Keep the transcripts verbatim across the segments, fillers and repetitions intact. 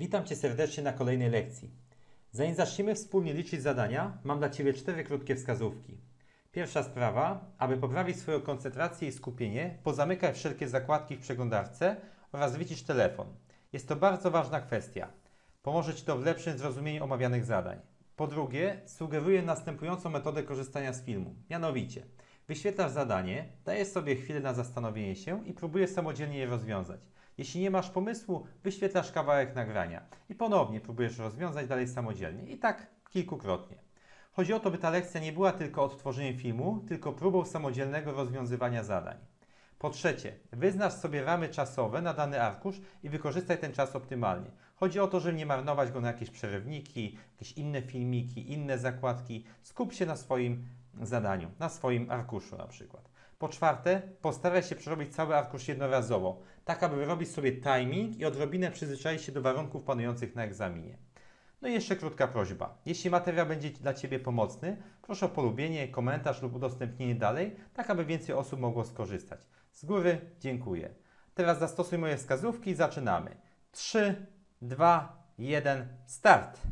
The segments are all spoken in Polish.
Witam Cię serdecznie na kolejnej lekcji. Zanim zaczniemy wspólnie liczyć zadania, mam dla Ciebie cztery krótkie wskazówki. Pierwsza sprawa, aby poprawić swoją koncentrację i skupienie, pozamykaj wszelkie zakładki w przeglądarce oraz wycisz telefon. Jest to bardzo ważna kwestia. Pomoże Ci to w lepszym zrozumieniu omawianych zadań. Po drugie, sugeruję następującą metodę korzystania z filmu. Mianowicie, wyświetlasz zadanie, dajesz sobie chwilę na zastanowienie się i próbujesz samodzielnie je rozwiązać. Jeśli nie masz pomysłu, wyświetlasz kawałek nagrania i ponownie próbujesz rozwiązać dalej samodzielnie i tak kilkukrotnie. Chodzi o to, by ta lekcja nie była tylko odtworzeniem filmu, tylko próbą samodzielnego rozwiązywania zadań. Po trzecie, wyznacz sobie ramy czasowe na dany arkusz i wykorzystaj ten czas optymalnie. Chodzi o to, żeby nie marnować go na jakieś przerywniki, jakieś inne filmiki, inne zakładki. Skup się na swoim zadaniu, na swoim arkuszu na przykład. Po czwarte, postaraj się przerobić cały arkusz jednorazowo, tak aby wyrobić sobie timing i odrobinę przyzwyczaić się do warunków panujących na egzaminie. No i jeszcze krótka prośba. Jeśli materiał będzie dla Ciebie pomocny, proszę o polubienie, komentarz lub udostępnienie dalej, tak aby więcej osób mogło skorzystać. Z góry dziękuję. Teraz zastosuj moje wskazówki i zaczynamy. trzy, dwa, jeden, start!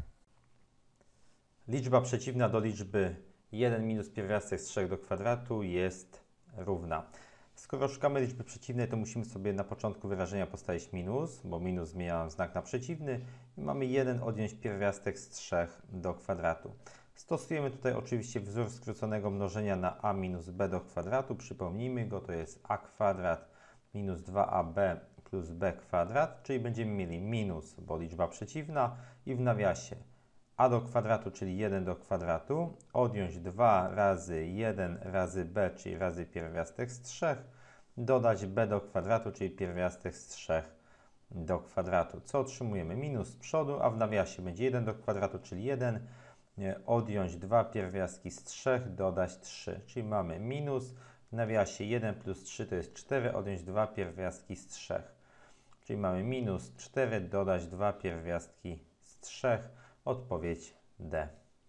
Liczba przeciwna do liczby jeden minus pierwiastek z trzech do kwadratu jest równa. Skoro szukamy liczby przeciwnej, to musimy sobie na początku wyrażenia postawić minus, bo minus zmienia znak na przeciwny i mamy jeden odjąć pierwiastek z trzech do kwadratu. Stosujemy tutaj oczywiście wzór skróconego mnożenia na a minus b do kwadratu. Przypomnijmy go, to jest a kwadrat minus dwa a b plus b kwadrat, czyli będziemy mieli minus, bo liczba przeciwna i w nawiasie a do kwadratu, czyli jeden do kwadratu, odjąć dwa razy jeden razy b, czyli razy pierwiastek z trzech, dodać b do kwadratu, czyli pierwiastek z trzech do kwadratu. Co otrzymujemy? Minus z przodu, a w nawiasie będzie jeden do kwadratu, czyli jeden, odjąć dwa pierwiastki z trzech, dodać trzy, czyli mamy minus, w nawiasie jeden plus trzy to jest cztery, odjąć dwa pierwiastki z trzech, czyli mamy minus cztery, dodać dwa pierwiastki z trzech, odpowiedź D.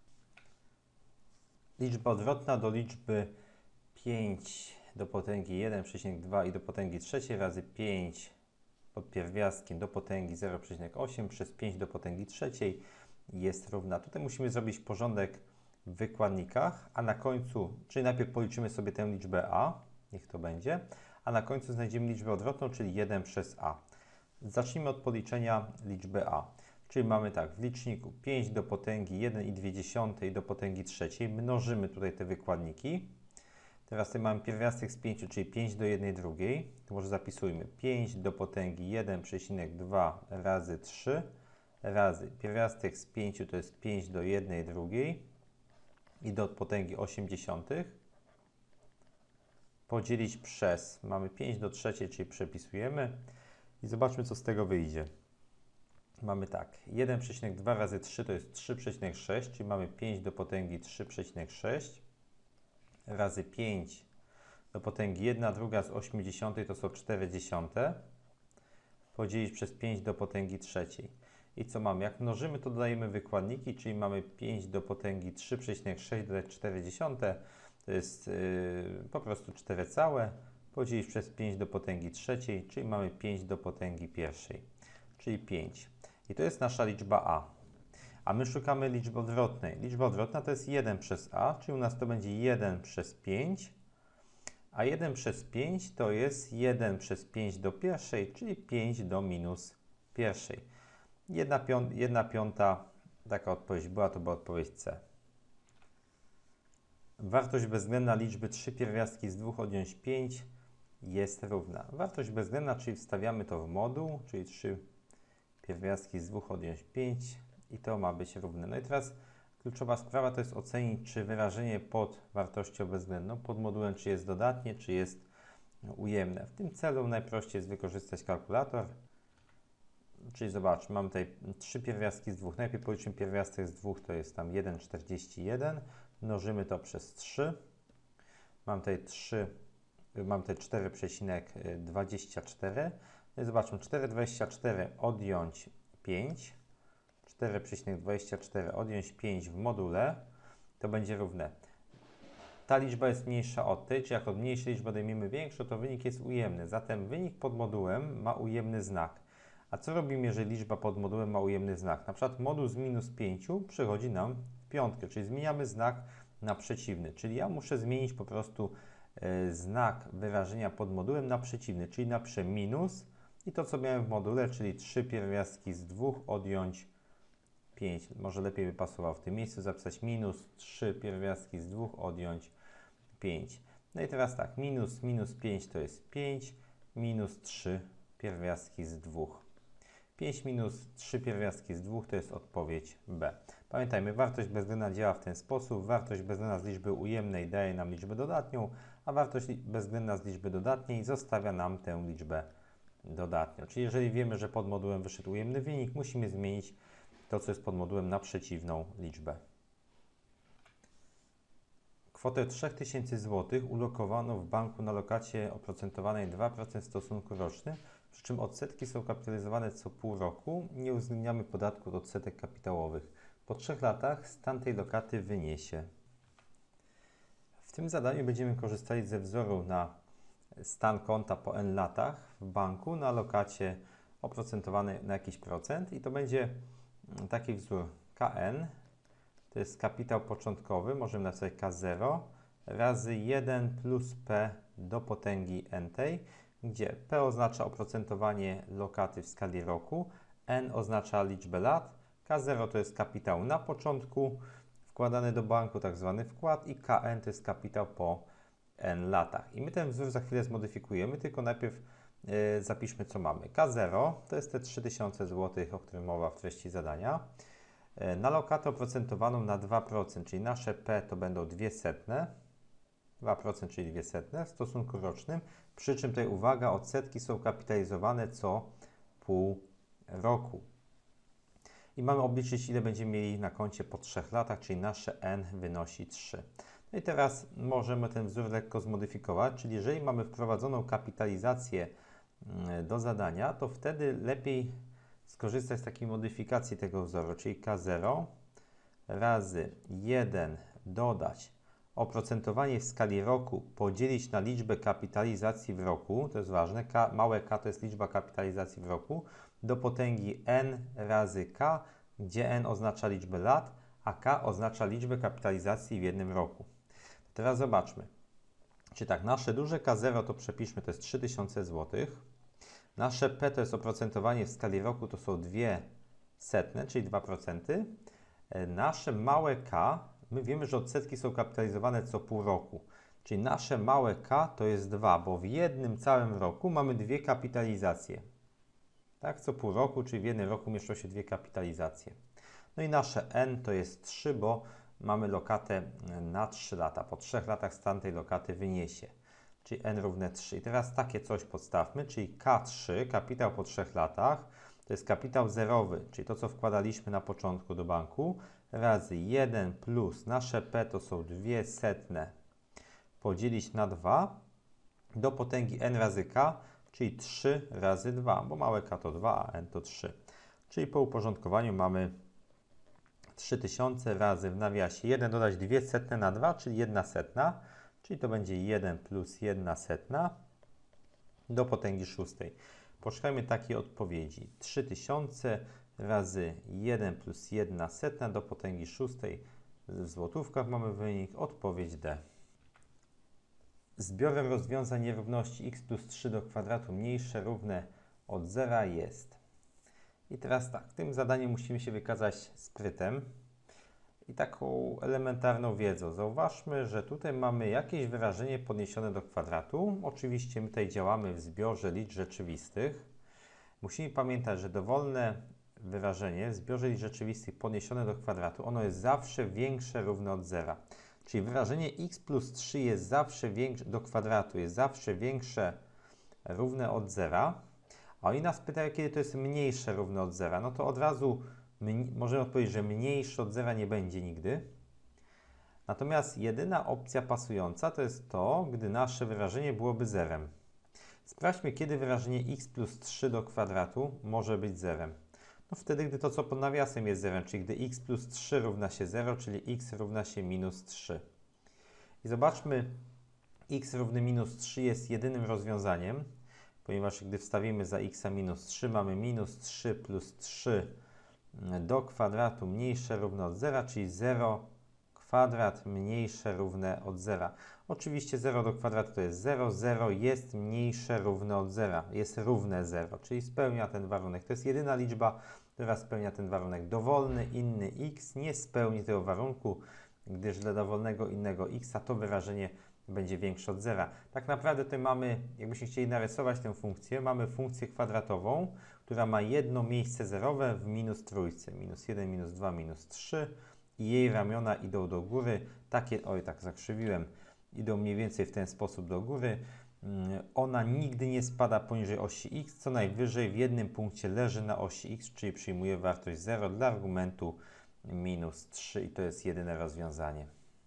Liczba odwrotna do liczby pięć do potęgi jeden przecinek dwa i do potęgi trzeciej razy pięć pod pierwiastkiem do potęgi zero przecinek osiem przez pięć do potęgi trzeciej jest równa. Tutaj musimy zrobić porządek w wykładnikach, a na końcu, czyli najpierw policzymy sobie tę liczbę a, niech to będzie, a na końcu znajdziemy liczbę odwrotną, czyli jeden przez a. Zacznijmy od policzenia liczby a. Czyli mamy tak, w liczniku pięć do potęgi jeden i dwie dziesiąte do potęgi trzeciej. Mnożymy tutaj te wykładniki. Teraz tutaj mamy pierwiastek z pięciu, czyli pięć do jednej drugiej. To może zapisujmy pięć do potęgi jeden przecinek dwa razy trzy razy pierwiastek z pięciu to jest pięć do jednej drugiej i do potęgi osiem dziesiątych. Podzielić przez, mamy pięć do trzeciej, czyli przepisujemy i zobaczmy, co z tego wyjdzie. Mamy tak, jeden przecinek dwa razy trzy to jest trzy przecinek sześć, czyli mamy pięć do potęgi trzy przecinek sześć razy pięć do potęgi jedna druga z osiem dziesiątych to są cztery dziesiąte, podzielić przez pięć do potęgi trzeciej. I co mamy? Jak mnożymy, to dodajemy wykładniki, czyli mamy pięć do potęgi trzy przecinek sześć dodać cztery dziesiąte, to jest yy, po prostu cztery całe, podzielić przez pięć do potęgi trzeciej, czyli mamy pięć do potęgi pierwszej, czyli pięć. I to jest nasza liczba a. A my szukamy liczby odwrotnej. Liczba odwrotna to jest jeden przez a, czyli u nas to będzie jeden przez pięć, a jeden przez pięć to jest jeden przez pięć do pierwszej, czyli pięć do minus pierwszej. Jedna, pią jedna piąta, taka odpowiedź była, to była odpowiedź C. Wartość bezwzględna liczby trzy pierwiastki z dwóch odjąć pięć jest równa. Wartość bezwzględna, czyli wstawiamy to w moduł, czyli trzy pierwiastki z dwóch odjąć pięć i to ma być równe. No i teraz kluczowa sprawa to jest ocenić, czy wyrażenie pod wartością bezwzględną, pod modułem, czy jest dodatnie, czy jest ujemne. W tym celu najprościej jest wykorzystać kalkulator. Czyli zobaczmy, mamy tutaj trzy pierwiastki z dwóch. Najpierw policzymy pierwiastek z dwóch, to jest tam jeden przecinek czterdzieści jeden. Mnożymy to przez trzy. Mam tutaj trzy, mam tutaj cztery przecinek dwadzieścia cztery. No i zobaczmy, cztery przecinek dwadzieścia cztery odjąć pięć. cztery przecinek dwadzieścia cztery odjąć pięć w module, to będzie równe. Ta liczba jest mniejsza od tej, czyli jak od mniejszej liczby odejmiemy większą, to wynik jest ujemny. Zatem wynik pod modułem ma ujemny znak. A co robimy, jeżeli liczba pod modułem ma ujemny znak? Na przykład moduł z minus pięć przechodzi nam w piątkę, czyli zmieniamy znak na przeciwny. Czyli ja muszę zmienić po prostu y, znak wyrażenia pod modułem na przeciwny, czyli napiszę minus i to, co miałem w module, czyli trzy pierwiastki z dwóch odjąć pięć. Może lepiej by pasowało w tym miejscu zapisać minus trzy pierwiastki z dwóch odjąć pięć. No i teraz tak, minus minus pięć to jest pięć, minus trzy pierwiastki z dwóch. pięć minus trzy pierwiastki z dwóch to jest odpowiedź B. Pamiętajmy, wartość bezwzględna działa w ten sposób. Wartość bezwzględna z liczby ujemnej daje nam liczbę dodatnią, a wartość bezwzględna z liczby dodatniej zostawia nam tę liczbę dodatnią. Czyli jeżeli wiemy, że pod modułem wyszedł ujemny wynik, musimy zmienić to, co jest pod modułem, na przeciwną liczbę. Kwotę trzy tysiące złotych ulokowano w banku na lokacie oprocentowanej dwa procent w stosunku rocznym, przy czym odsetki są kapitalizowane co pół roku. Nie uwzględniamy podatku od odsetek kapitałowych. Po trzech latach stan tej lokaty wyniesie. W tym zadaniu będziemy korzystali ze wzoru na stan konta po n latach w banku na lokacie oprocentowanej na jakiś procent i to będzie taki wzór K N. To jest kapitał początkowy, możemy napisać K zero razy jeden plus P do potęgi n tej, gdzie P oznacza oprocentowanie lokaty w skali roku, N oznacza liczbę lat, K zero to jest kapitał na początku wkładany do banku, tak zwany wkład i K N to jest kapitał po n latach. I my ten wzór za chwilę zmodyfikujemy, tylko najpierw yy, zapiszmy, co mamy. K zero to jest te trzy tysiące złotych, o którym mowa w treści zadania. Na lokatę oprocentowaną na dwa procent, czyli nasze P to będą dwie setne, dwa procent, czyli dwie setne w stosunku rocznym, przy czym tutaj uwaga, odsetki są kapitalizowane co pół roku. I mamy obliczyć, ile będziemy mieli na koncie po trzech latach, czyli nasze N wynosi trzy. No i teraz możemy ten wzór lekko zmodyfikować, czyli jeżeli mamy wprowadzoną kapitalizację do zadania, to wtedy lepiej skorzystać z takiej modyfikacji tego wzoru, czyli K zero razy jeden dodać oprocentowanie w skali roku podzielić na liczbę kapitalizacji w roku, to jest ważne, K, małe k to jest liczba kapitalizacji w roku, do potęgi n razy k, gdzie n oznacza liczbę lat, a k oznacza liczbę kapitalizacji w jednym roku. Teraz zobaczmy. Czyli tak, nasze duże K zero to przepiszmy, to jest trzy tysiące złotych. Nasze P to jest oprocentowanie w skali roku, to są dwie setne, czyli dwa procent. Nasze małe K, my wiemy, że odsetki są kapitalizowane co pół roku. Czyli nasze małe K to jest dwa, bo w jednym całym roku mamy dwie kapitalizacje. Tak, co pół roku, czyli w jednym roku mieszczą się dwie kapitalizacje. No i nasze N to jest trzy, bo mamy lokatę na trzy lata. Po trzech latach stan tej lokaty wyniesie. Czyli N równe trzy. I teraz takie coś podstawmy, czyli K trzy, kapitał po trzech latach, to jest kapitał zerowy, czyli to, co wkładaliśmy na początku do banku, razy jeden plus nasze P to są dwie setne, podzielić na dwa, do potęgi N razy K, czyli trzy razy dwa, bo małe K to dwa, a N to trzy. Czyli po uporządkowaniu mamy trzy tysiące razy w nawiasie jeden dodać dwie setne na dwa, czyli jedna setna, czyli to będzie jeden plus jedna setna do potęgi szóstej. Poszukajmy takiej odpowiedzi. trzy tysiące razy jeden plus jedna setna do potęgi szóstej. W złotówkach mamy wynik, odpowiedź D. Zbiorem rozwiązań nierówności x plus trzy do kwadratu mniejsze równe od zera jest. I teraz tak, w tym zadaniu musimy się wykazać sprytem i taką elementarną wiedzą. Zauważmy, że tutaj mamy jakieś wyrażenie podniesione do kwadratu. Oczywiście my tutaj działamy w zbiorze liczb rzeczywistych. Musimy pamiętać, że dowolne wyrażenie w zbiorze liczb rzeczywistych podniesione do kwadratu, ono jest zawsze większe równe od zera. Czyli wyrażenie x plus trzy jest zawsze większe do kwadratu, jest zawsze większe równe od zera. A oni nas pytają, kiedy to jest mniejsze równe od zera. No to od razu możemy odpowiedzieć, że mniejsze od zera nie będzie nigdy. Natomiast jedyna opcja pasująca to jest to, gdy nasze wyrażenie byłoby zerem. Sprawdźmy, kiedy wyrażenie x plus trzy do kwadratu może być zerem. No wtedy, gdy to, co pod nawiasem jest zerem, czyli gdy x plus trzy równa się zero, czyli x równa się minus trzy. I zobaczmy, x równy minus trzy jest jedynym rozwiązaniem, ponieważ gdy wstawimy za x minus trzy, mamy minus trzy plus trzy do kwadratu mniejsze równe od zera, czyli zero kwadrat mniejsze równe od zera. Oczywiście zero do kwadratu to jest zero, zero jest mniejsze równe od zera, jest równe zero, czyli spełnia ten warunek. To jest jedyna liczba, która spełnia ten warunek. Dowolny inny x nie spełni tego warunku, gdyż dla dowolnego innego x to wyrażenie będzie większe od zera. Tak naprawdę tutaj mamy, jakbyśmy chcieli narysować tę funkcję, mamy funkcję kwadratową, która ma jedno miejsce zerowe w minus trójce. Minus jeden, minus dwa, minus trzy i jej ramiona idą do góry. Takie, oj tak zakrzywiłem, idą mniej więcej w ten sposób do góry. Ona nigdy nie spada poniżej osi x, co najwyżej w jednym punkcie leży na osi x, czyli przyjmuje wartość zero dla argumentu minus trzy i to jest jedyne rozwiązanie.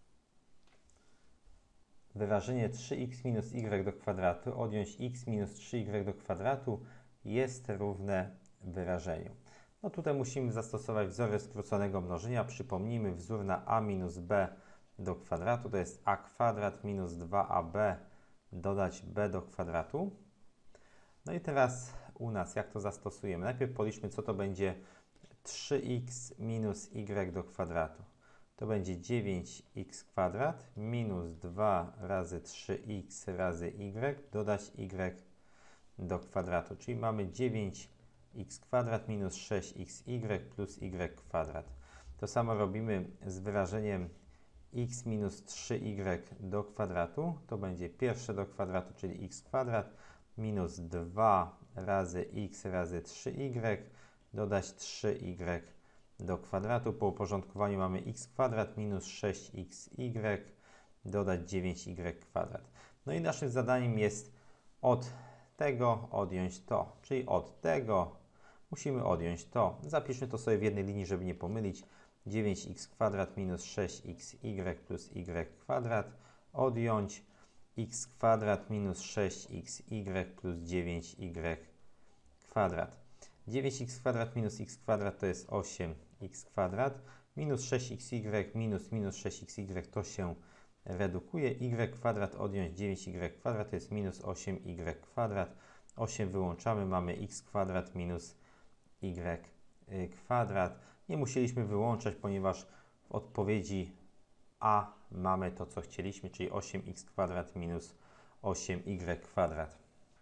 Wyrażenie trzy x minus y do kwadratu odjąć x minus trzy y do kwadratu jest równe wyrażeniu. No tutaj musimy zastosować wzory skróconego mnożenia. Przypomnijmy wzór na a minus b do kwadratu, to jest a kwadrat minus dwa a b dodać b do kwadratu. No i teraz u nas jak to zastosujemy? Najpierw policzmy, co to będzie trzy x minus y do kwadratu. To będzie dziewięć x kwadrat minus dwa razy trzy x razy y dodać y do kwadratu. Czyli mamy dziewięć x kwadrat minus sześć x y plus y kwadrat. To samo robimy z wyrażeniem x minus trzy y do kwadratu. To będzie pierwsze do kwadratu, czyli x kwadrat minus dwa razy x razy trzy y dodać trzy y do kwadratu. Po uporządkowaniu mamy x kwadrat minus sześć x y dodać dziewięć y kwadrat. No i naszym zadaniem jest od tego odjąć to, czyli od tego musimy odjąć to. Zapiszmy to sobie w jednej linii, żeby nie pomylić. dziewięć x kwadrat minus sześć x y plus y kwadrat odjąć x kwadrat minus sześć x y plus dziewięć y kwadrat. dziewięć x kwadrat minus x kwadrat to jest osiem x kwadrat, minus sześć x y minus minus sześć x y to się redukuje, y kwadrat odjąć dziewięć y kwadrat to jest minus osiem y kwadrat, osiem wyłączamy, mamy x kwadrat minus y kwadrat. Nie musieliśmy wyłączać, ponieważ w odpowiedzi a mamy to, co chcieliśmy, czyli osiem x kwadrat minus osiem y kwadrat.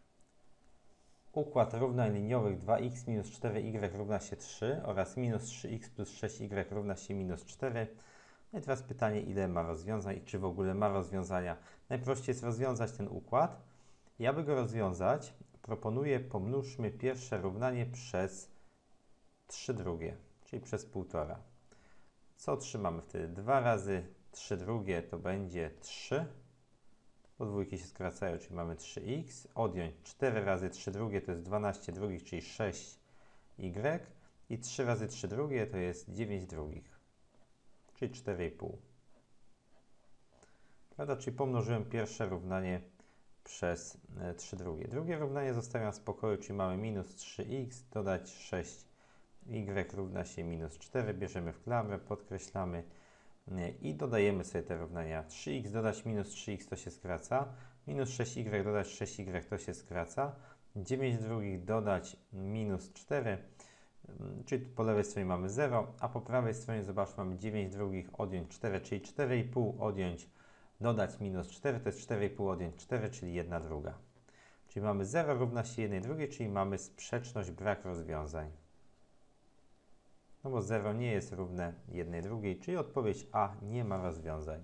Układ równań liniowych dwa x minus cztery y równa się trzy oraz minus trzy x plus sześć y równa się minus cztery. No i teraz pytanie, ile ma rozwiązań i czy w ogóle ma rozwiązania. Najprościej jest rozwiązać ten układ. I aby go rozwiązać, proponuję pomnóżmy pierwsze równanie przez trzy drugie, czyli przez półtora. Co otrzymamy wtedy? dwa razy trzy drugie to będzie trzy. Podwójki się skracają, czyli mamy trzy x. Odjąć cztery razy trzy drugie to jest dwanaście drugich, czyli sześć y. I trzy razy trzy drugie to jest dziewięć drugich, czyli cztery i pół. Prawda? Czyli pomnożyłem pierwsze równanie przez trzy drugie. Drugie równanie zostawiam w spokoju, czyli mamy minus trzy x dodać sześć y równa się minus cztery. Bierzemy w klamrę, podkreślamy i dodajemy sobie te równania. trzy x dodać minus trzy x to się skraca. Minus sześć y dodać sześć y to się skraca. dziewięć drugich dodać minus cztery, czyli po lewej stronie mamy zero, a po prawej stronie zobaczmy, mamy dziewięć drugich odjąć cztery, czyli cztery i pół odjąć dodać minus cztery, to jest cztery i pół odjąć cztery, czyli jedna druga. Czyli mamy zero równa się jedna drugiej, czyli mamy sprzeczność, brak rozwiązań. No bo zero nie jest równe jedna drugiej, czyli odpowiedź A, nie ma rozwiązań.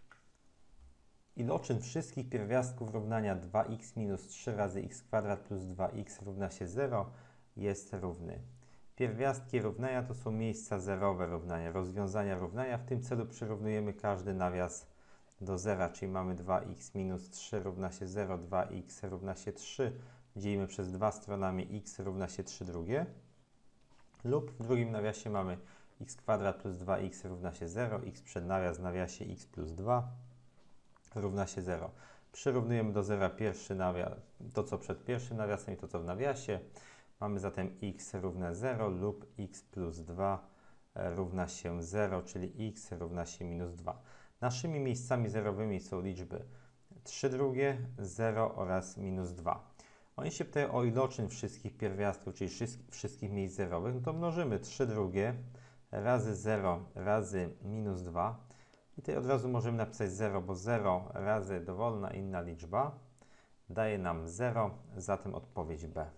Iloczyn wszystkich pierwiastków równania dwa x minus trzy razy x kwadrat plus dwa x równa się zero jest równy. Pierwiastki równania to są miejsca zerowe równania, rozwiązania równania. W tym celu przyrównujemy każdy nawias do zera, czyli mamy dwa x minus trzy równa się zero, dwa x równa się trzy. Dzielimy przez dwa stronami x równa się trzy drugie. Lub w drugim nawiasie mamy x kwadrat plus dwa x równa się zero, x przed nawias w nawiasie x plus dwa równa się zero. Przyrównujemy do zera pierwszy nawias, to co przed pierwszym nawiasem i to co w nawiasie. Mamy zatem x równe zero lub x plus dwa równa się zero, czyli x równa się minus dwa. Naszymi miejscami zerowymi są liczby trzy drugie, zero oraz minus dwa. Oni się pytają o iloczyn wszystkich pierwiastków, czyli wszystkich miejsc zerowych, no to mnożymy trzy drugie razy zero razy minus dwa. I tutaj od razu możemy napisać zero, bo zero razy dowolna inna liczba daje nam zero, zatem odpowiedź B.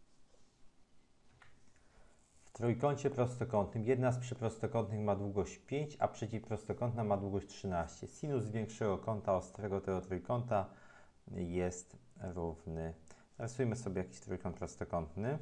W trójkącie prostokątnym jedna z przyprostokątnych ma długość pięć, a przeciwprostokątna ma długość trzynaście. Sinus większego kąta ostrego tego trójkąta jest równy. Narysujmy sobie jakiś trójkąt prostokątny.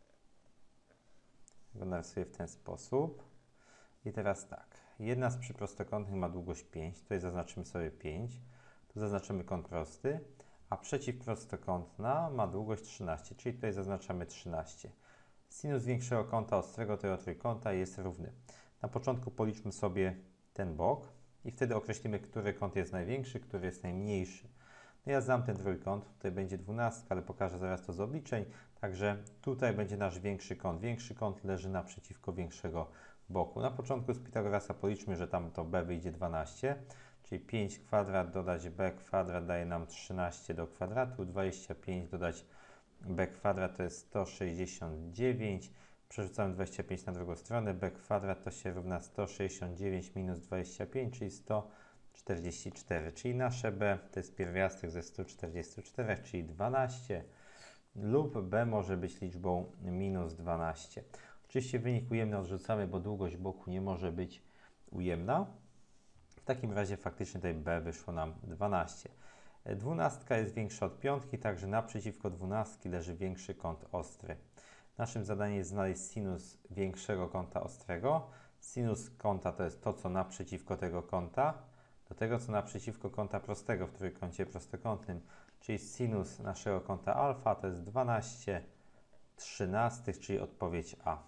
Go narysuję w ten sposób. I teraz tak. Jedna z przyprostokątnych ma długość pięć. Tutaj zaznaczymy sobie pięć. Tu zaznaczymy kąt prosty. A przeciwprostokątna ma długość trzynaście, czyli tutaj zaznaczamy trzynaście. Sinus większego kąta ostrego tego trójkąta jest równy. Na początku policzmy sobie ten bok i wtedy określimy, który kąt jest największy, który jest najmniejszy. No ja znam ten trójkąt, tutaj będzie dwunastka, ale pokażę zaraz to z obliczeń. Także tutaj będzie nasz większy kąt. Większy kąt leży naprzeciwko większego boku. Na początku z Pitagorasa policzmy, że tam to b wyjdzie dwanaście, czyli pięć kwadrat dodać b kwadrat daje nam trzynaście do kwadratu, dwadzieścia pięć dodać b kwadrat to jest sto sześćdziesiąt dziewięć, przerzucamy dwadzieścia pięć na drugą stronę, b kwadrat to się równa sto sześćdziesiąt dziewięć minus dwadzieścia pięć, czyli sto czterdzieści cztery, czyli nasze b to jest pierwiastek ze stu czterdziestu czterech, czyli dwanaście, lub b może być liczbą minus dwanaście. Oczywiście wynik ujemny odrzucamy, bo długość boku nie może być ujemna. W takim razie faktycznie tutaj b wyszło nam dwanaście. Dwunastka jest większa od piątki, także naprzeciwko dwunastki leży większy kąt ostry. Naszym zadaniem jest znaleźć sinus większego kąta ostrego. Sinus kąta to jest to, co naprzeciwko tego kąta, do tego, co naprzeciwko kąta prostego w trójkącie prostokątnym, czyli sinus naszego kąta alfa to jest dwanaście trzynastych, czyli odpowiedź A.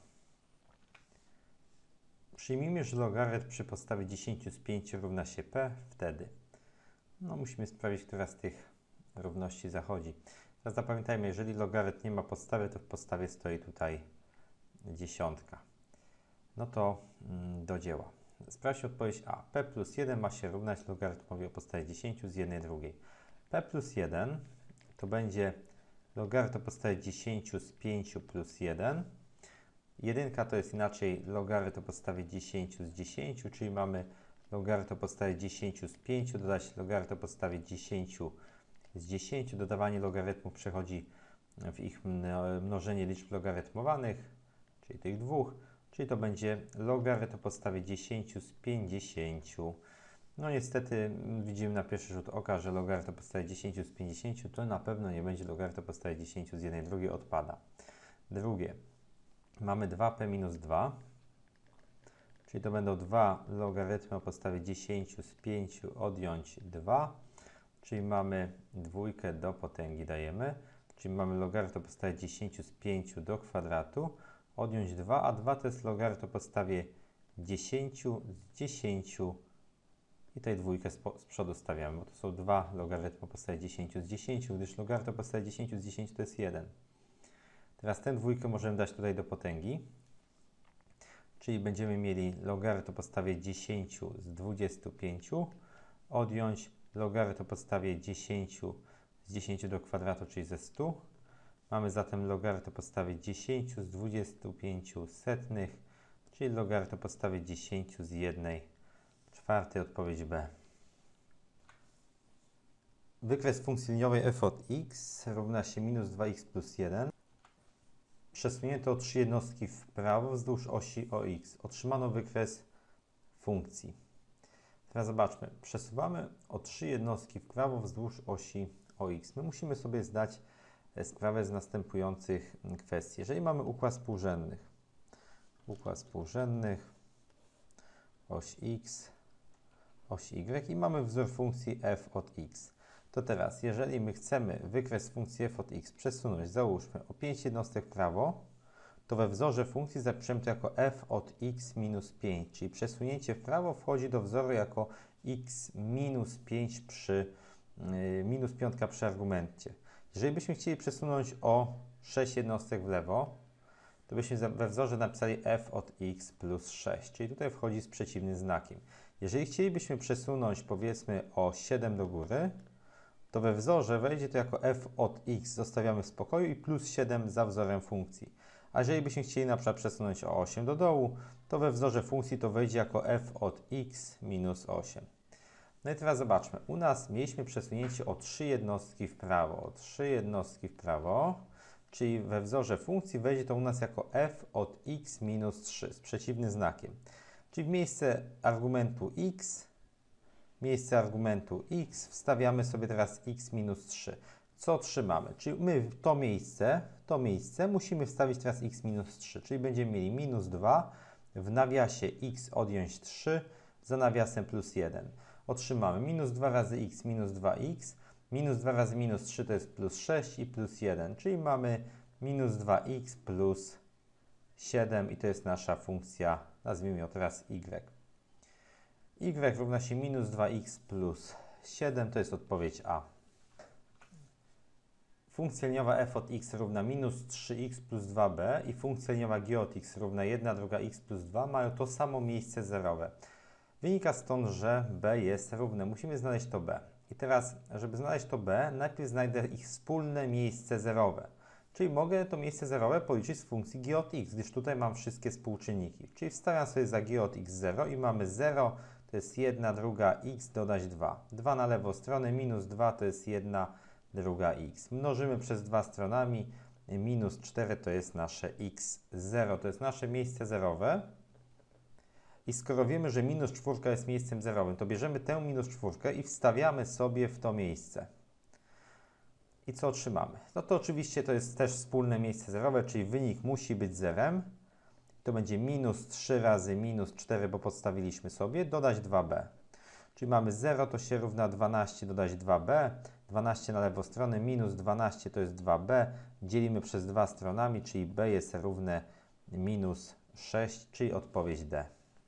Przyjmijmy, że logarytm przy podstawie dziesięć z pięciu równa się P, wtedy. No musimy sprawdzić, która z tych równości zachodzi. Teraz zapamiętajmy, jeżeli logarytm nie ma podstawy, to w podstawie stoi tutaj dziesiątka. No to mm, do dzieła. Sprawdźmy odpowiedź A. P plus jeden ma się równać logarytmowi o podstawie dziesięć z jednej drugiej. P plus jeden to będzie logarytm o podstawie dziesięć z pięciu plus jeden. Jedynka to jest inaczej logarytm o podstawie dziesięć z dziesięciu, czyli mamy logarytm o podstawie dziesięć z pięciu, dodać logarytm o podstawie dziesięć z dziesięciu. Dodawanie logarytmów przechodzi w ich mnożenie liczb logarytmowanych, czyli tych dwóch, czyli to będzie logarytm o podstawie dziesięć z pięćdziesięciu. No niestety widzimy na pierwszy rzut oka, że logarytm o podstawie dziesięć z pięćdziesięciu to na pewno nie będzie logarytm o podstawie dziesięć z jednej drugiej, odpada. Drugie, mamy dwa p minus dwa. Czyli to będą dwa logarytmy o podstawie dziesięć z pięciu odjąć dwa, czyli mamy dwójkę do potęgi dajemy, czyli mamy logarytm o podstawie dziesięć z pięciu do kwadratu, odjąć dwa, a dwa to jest logarytm o podstawie dziesięć z dziesięciu i tej dwójkę z, z przodu stawiamy, bo to są dwa logarytmy o podstawie dziesięć z dziesięciu, gdyż logarytm o podstawie dziesięć z dziesięciu to jest jeden. Teraz tę dwójkę możemy dać tutaj do potęgi. Czyli będziemy mieli logarytm o podstawie dziesięć z dwudziestu pięciu, odjąć logarytm o podstawie dziesięć z dziesięciu do kwadratu, czyli ze stu. Mamy zatem logarytm o podstawie dziesięć z dwudziestu pięciu setnych, czyli logarytm o podstawie dziesięć z jednej czwartej, odpowiedź B. Wykres funkcji liniowej f od x równa się minus dwa x plus jeden. Przesunięto o trzy jednostki w prawo wzdłuż osi o x. Otrzymano wykres funkcji. Teraz zobaczmy. Przesuwamy o trzy jednostki w prawo wzdłuż osi o x. My musimy sobie zdać sprawę z następujących kwestii. Jeżeli mamy układ współrzędnych, układ współrzędnych, oś x, oś y i mamy wzór funkcji f od x. To teraz, jeżeli my chcemy wykres funkcji f od x przesunąć, załóżmy, o pięć jednostek w prawo, to we wzorze funkcji zapiszemy to jako f od x minus pięć, czyli przesunięcie w prawo wchodzi do wzoru jako x minus pięć przy yy, minus piątka przy argumencie. Jeżeli byśmy chcieli przesunąć o sześć jednostek w lewo, to byśmy we wzorze napisali f od x plus sześć, czyli tutaj wchodzi z przeciwnym znakiem. Jeżeli chcielibyśmy przesunąć, powiedzmy, o siedem do góry, to we wzorze wejdzie to jako f od x, zostawiamy w spokoju i plus siedem za wzorem funkcji. A jeżeli byśmy chcieli na przykład przesunąć o osiem do dołu, to we wzorze funkcji to wejdzie jako f od x minus osiem. No i teraz zobaczmy, u nas mieliśmy przesunięcie o trzy jednostki w prawo, o trzy jednostki w prawo, czyli we wzorze funkcji wejdzie to u nas jako f od x minus trzy z przeciwnym znakiem. Czyli w miejsce argumentu x, miejsce argumentu x wstawiamy sobie teraz x minus trzy. Co otrzymamy? Czyli my w to miejsce, to miejsce musimy wstawić teraz x minus trzy, czyli będziemy mieli minus dwa, w nawiasie x odjąć trzy, za nawiasem plus jeden. Otrzymamy minus dwa razy x minus dwa x, minus dwa razy minus trzy to jest plus sześć i plus jeden, czyli mamy minus dwa x plus siedem i to jest nasza funkcja, nazwijmy ją teraz y. y równa się minus dwa x plus siedem, to jest odpowiedź A. Funkcja liniowa f od x równa minus trzy x plus dwa b i funkcja liniowa g od x równa jedna druga x plus dwa mają to samo miejsce zerowe. Wynika stąd, że b jest równe. Musimy znaleźć to b. I teraz, żeby znaleźć to b, najpierw znajdę ich wspólne miejsce zerowe. Czyli mogę to miejsce zerowe policzyć z funkcji g od x, gdyż tutaj mam wszystkie współczynniki. Czyli wstawiam sobie za g od x zero i mamy zero, to jest jedna druga x dodać dwa. dwa na lewą stronę, minus dwa to jest jedna druga x. Mnożymy przez dwa stronami, minus cztery to jest nasze x zero, to jest nasze miejsce zerowe. I skoro wiemy, że minus czwórka jest miejscem zerowym, to bierzemy tę minus czwórkę i wstawiamy sobie w to miejsce. I co otrzymamy? No to oczywiście to jest też wspólne miejsce zerowe, czyli wynik musi być zerem. To będzie minus trzy razy minus cztery, bo podstawiliśmy sobie, dodać dwa b. Czyli mamy zero, to się równa dwanaście, dodać dwa b. dwanaście na lewą stronę, minus dwanaście to jest dwa b. Dzielimy przez dwa stronami, czyli b jest równe minus sześć, czyli odpowiedź D.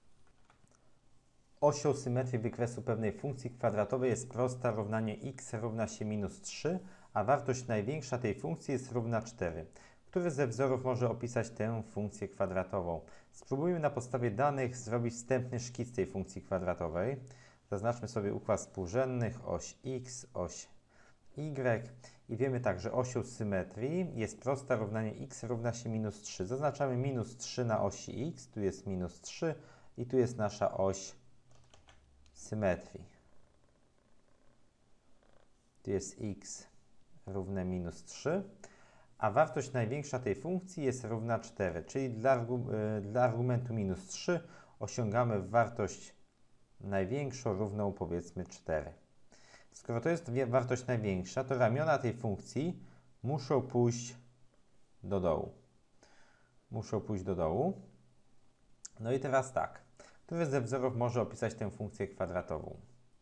Osią symetrii wykresu pewnej funkcji kwadratowej jest prosta równanie x równa się minus trzy, a wartość największa tej funkcji jest równa cztery. Który ze wzorów może opisać tę funkcję kwadratową? Spróbujmy na podstawie danych zrobić wstępny szkic tej funkcji kwadratowej. Zaznaczmy sobie układ współrzędnych, oś x, oś y i wiemy tak, że osią symetrii jest prosta równanie x równa się minus trzy. Zaznaczamy minus trzy na osi x, tu jest minus trzy i tu jest nasza oś symetrii. Tu jest x równe minus trzy, a wartość największa tej funkcji jest równa cztery, czyli dla, argu, y, dla argumentu minus trzy osiągamy wartość największą równą powiedzmy cztery. Skoro to jest wartość największa, to ramiona tej funkcji muszą pójść do dołu. Muszą pójść do dołu. No i teraz tak. Który ze wzorów może opisać tę funkcję kwadratową?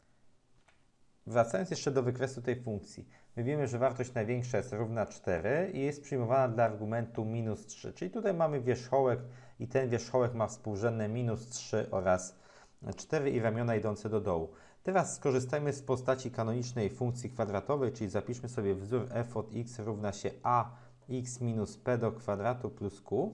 Wracając jeszcze do wykresu tej funkcji, my wiemy, że wartość największa jest równa cztery i jest przyjmowana dla argumentu minus trzy. Czyli tutaj mamy wierzchołek i ten wierzchołek ma współrzędne minus trzy oraz cztery i ramiona idące do dołu. Teraz skorzystajmy z postaci kanonicznej funkcji kwadratowej, czyli zapiszmy sobie wzór f od x równa się a x minus p do kwadratu plus q.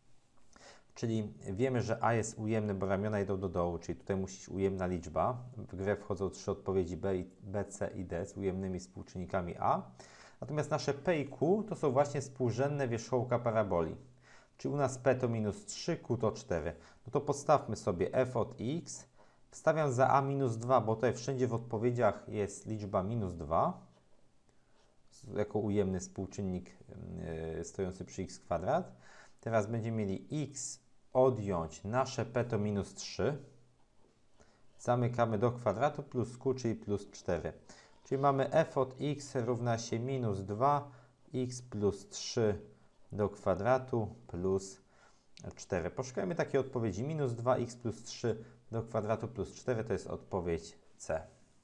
Czyli wiemy, że a jest ujemny, bo ramiona idą do dołu, czyli tutaj musi być ujemna liczba. W grę wchodzą trzy odpowiedzi b, b, c i d z ujemnymi współczynnikami a. Natomiast nasze p i q to są właśnie współrzędne wierzchołka paraboli. Czyli u nas p to minus trzy, q to cztery. No to podstawmy sobie f od x. Wstawiam za a minus dwa, bo tutaj wszędzie w odpowiedziach jest liczba minus dwa. Jako ujemny współczynnik yy, stojący przy x kwadrat. Teraz będziemy mieli x odjąć nasze p to minus trzy. Zamykamy do kwadratu plus q, czyli plus cztery. Czyli mamy f od x równa się minus dwa, x plus trzy do kwadratu plus cztery. Poszukajmy takiej odpowiedzi. Minus dwa x plus trzy do kwadratu plus cztery to jest odpowiedź C.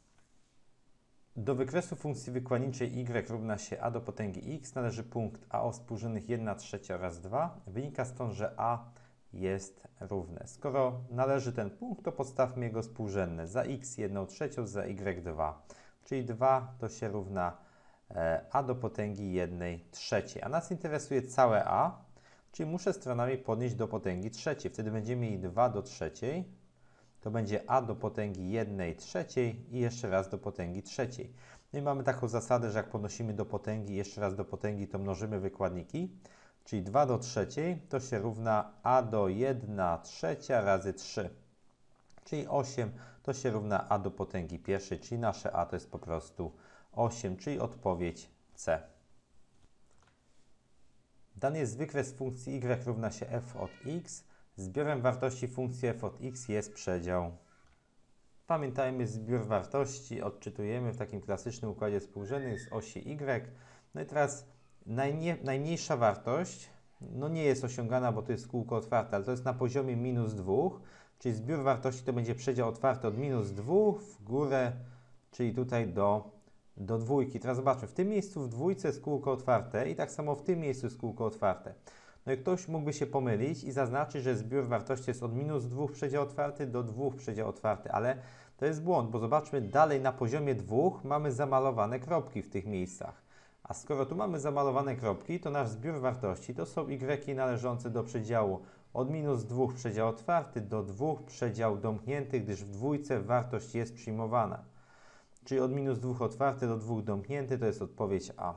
Do wykresu funkcji wykładniczej y równa się a do potęgi x należy punkt a o współrzędnych jedna trzecia oraz dwa. Wynika stąd, że a jest równe. Skoro należy ten punkt, to podstawmy jego współrzędne. Za x jedna trzecią, za y dwa. Czyli dwa to się równa e, a do potęgi jedna trzecia. A nas interesuje całe a, czyli muszę stronami podnieść do potęgi trzeciej. Wtedy będziemy mieli dwa do trzeciej. To będzie a do potęgi jedna trzeciej i jeszcze raz do potęgi trzeciej. No i mamy taką zasadę, że jak podnosimy do potęgi, jeszcze raz do potęgi, to mnożymy wykładniki, czyli dwa do trzeciej to się równa a do jedna trzecia razy trzy, czyli osiem to się równa a do potęgi pierwszej, czyli nasze a to jest po prostu osiem, czyli odpowiedź C. Dany jest wykres funkcji y równa się f od x. Zbiorem wartości funkcji f od x jest przedział. Pamiętajmy, zbiór wartości odczytujemy w takim klasycznym układzie współrzędnych z osi y. No i teraz najnie, najmniejsza wartość no nie jest osiągana, bo to jest kółko otwarte, ale to jest na poziomie minus dwa, czyli zbiór wartości to będzie przedział otwarty od minus dwóch w górę, czyli tutaj do, do dwójki. Teraz zobaczmy, w tym miejscu w dwójce jest kółko otwarte i tak samo w tym miejscu jest kółko otwarte. No i ktoś mógłby się pomylić i zaznaczyć, że zbiór wartości jest od minus dwóch przedział otwarty do dwóch przedział otwarty, ale to jest błąd, bo zobaczmy dalej na poziomie dwóch mamy zamalowane kropki w tych miejscach. A skoro tu mamy zamalowane kropki, to nasz zbiór wartości to są y należące do przedziału od minus dwóch przedział otwarty do dwóch przedział domknięty, gdyż w dwójce wartość jest przyjmowana. Czyli od minus dwóch otwarty do dwóch domknięty to jest odpowiedź A.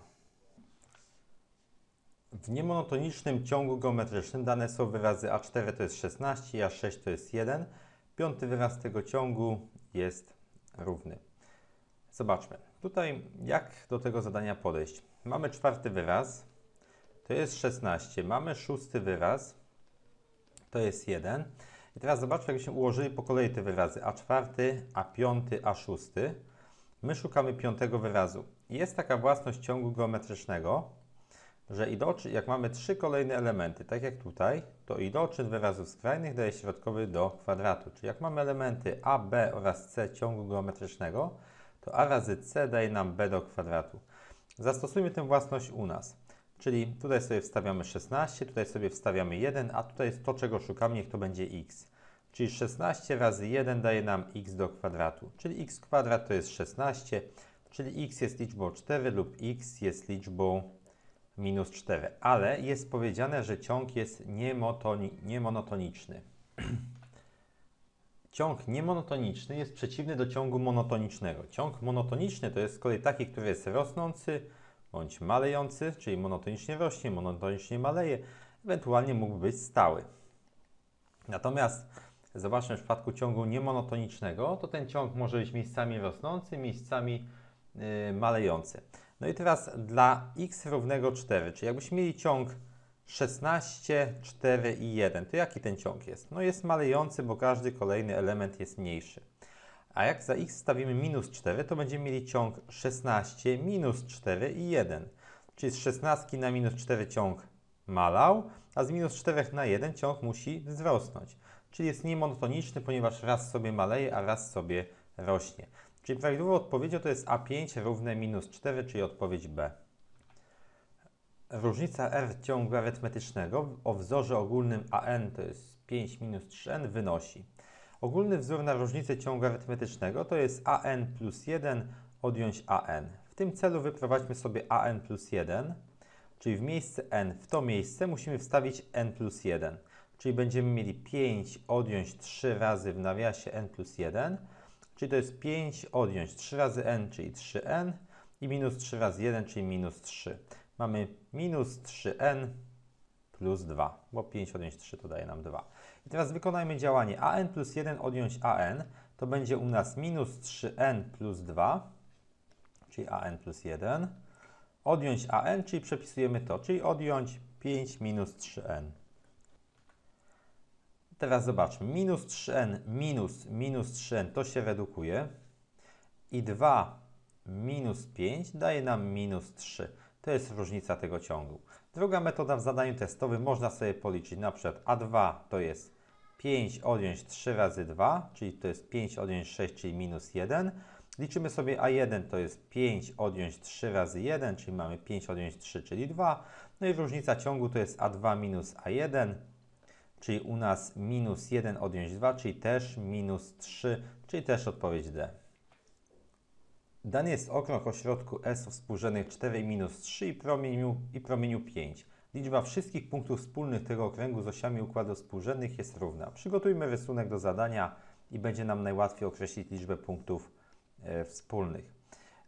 W niemonotonicznym ciągu geometrycznym dane są wyrazy a cztery to jest szesnaście, a sześć to jest jeden. Piąty wyraz tego ciągu jest równy. Zobaczmy. Tutaj jak do tego zadania podejść. Mamy czwarty wyraz, to jest szesnaście. Mamy szósty wyraz, to jest jeden. I teraz zobaczmy, jakbyśmy ułożyli po kolei te wyrazy a cztery, a pięć, a sześć. My szukamy piątego wyrazu. Jest taka własność ciągu geometrycznego, że iloczyn, jak mamy trzy kolejne elementy, tak jak tutaj, to iloczyn wyrazów skrajnych daje środkowy do kwadratu. Czyli jak mamy elementy a, b oraz c ciągu geometrycznego, to a razy c daje nam b do kwadratu. Zastosujmy tę własność u nas. Czyli tutaj sobie wstawiamy szesnaście, tutaj sobie wstawiamy jeden, a tutaj jest to, czego szukamy, niech to będzie x. Czyli szesnaście razy jeden daje nam x do kwadratu. Czyli x kwadrat to jest szesnaście, czyli x jest liczbą cztery lub x jest liczbą minus cztery. Ale jest powiedziane, że ciąg jest niemonotoniczny. Ciąg niemonotoniczny jest przeciwny do ciągu monotonicznego. Ciąg monotoniczny to jest z kolei taki, który jest rosnący bądź malejący, czyli monotonicznie rośnie, monotonicznie maleje, ewentualnie mógłby być stały. Natomiast zobaczmy w przypadku ciągu niemonotonicznego, to ten ciąg może być miejscami rosnący, miejscami yy, malejący. No i teraz dla x równego cztery, czyli jakbyśmy mieli ciąg szesnaście, cztery i jeden, to jaki ten ciąg jest? No jest malejący, bo każdy kolejny element jest mniejszy. A jak za x stawimy minus cztery, to będziemy mieli ciąg szesnaście, minus cztery i jeden. Czyli z szesnastki na minus cztery ciąg malał, a z minus cztery na jeden ciąg musi wzrosnąć. Czyli jest niemonotoniczny, ponieważ raz sobie maleje, a raz sobie rośnie. Czyli prawidłową odpowiedzią to jest a pięć równe minus cztery, czyli odpowiedź B. Różnica r ciągu arytmetycznego o wzorze ogólnym an, to jest pięć minus trzy n, wynosi. Ogólny wzór na różnicę ciągu arytmetycznego to jest an plus jeden odjąć an. W tym celu wyprowadźmy sobie an plus jeden, czyli w miejsce n, w to miejsce musimy wstawić n plus jeden. Czyli będziemy mieli pięć odjąć trzy razy w nawiasie n plus jeden, czyli to jest pięć odjąć trzy razy n, czyli trzy n i minus trzy razy jeden, czyli minus trzy. Mamy minus trzy n plus dwa, bo pięć odjąć trzy to daje nam dwa. I teraz wykonajmy działanie an plus jeden odjąć an, to będzie u nas minus trzy n plus dwa, czyli an plus jeden, odjąć an, czyli przepisujemy to, czyli odjąć pięć minus trzy n. Teraz zobaczmy, minus trzy n minus minus trzy n to się redukuje i dwa minus pięć daje nam minus trzy. To jest różnica tego ciągu. Druga metoda w zadaniu testowym można sobie policzyć, na przykład a dwa to jest pięć odjąć trzy razy dwa, czyli to jest pięć odjąć sześć, czyli minus jeden. Liczymy sobie a jeden to jest pięć odjąć trzy razy jeden, czyli mamy pięć odjąć trzy, czyli dwa. No i różnica ciągu to jest a dwa minus a jeden, czyli u nas minus jeden odjąć dwa, czyli też minus trzy, czyli też odpowiedź D. Dany jest okrąg o środku S o współrzędnych cztery i minus trzy i promieniu, i promieniu pięć. Liczba wszystkich punktów wspólnych tego okręgu z osiami układu współrzędnych jest równa. Przygotujmy rysunek do zadania i będzie nam najłatwiej określić liczbę punktów e, wspólnych.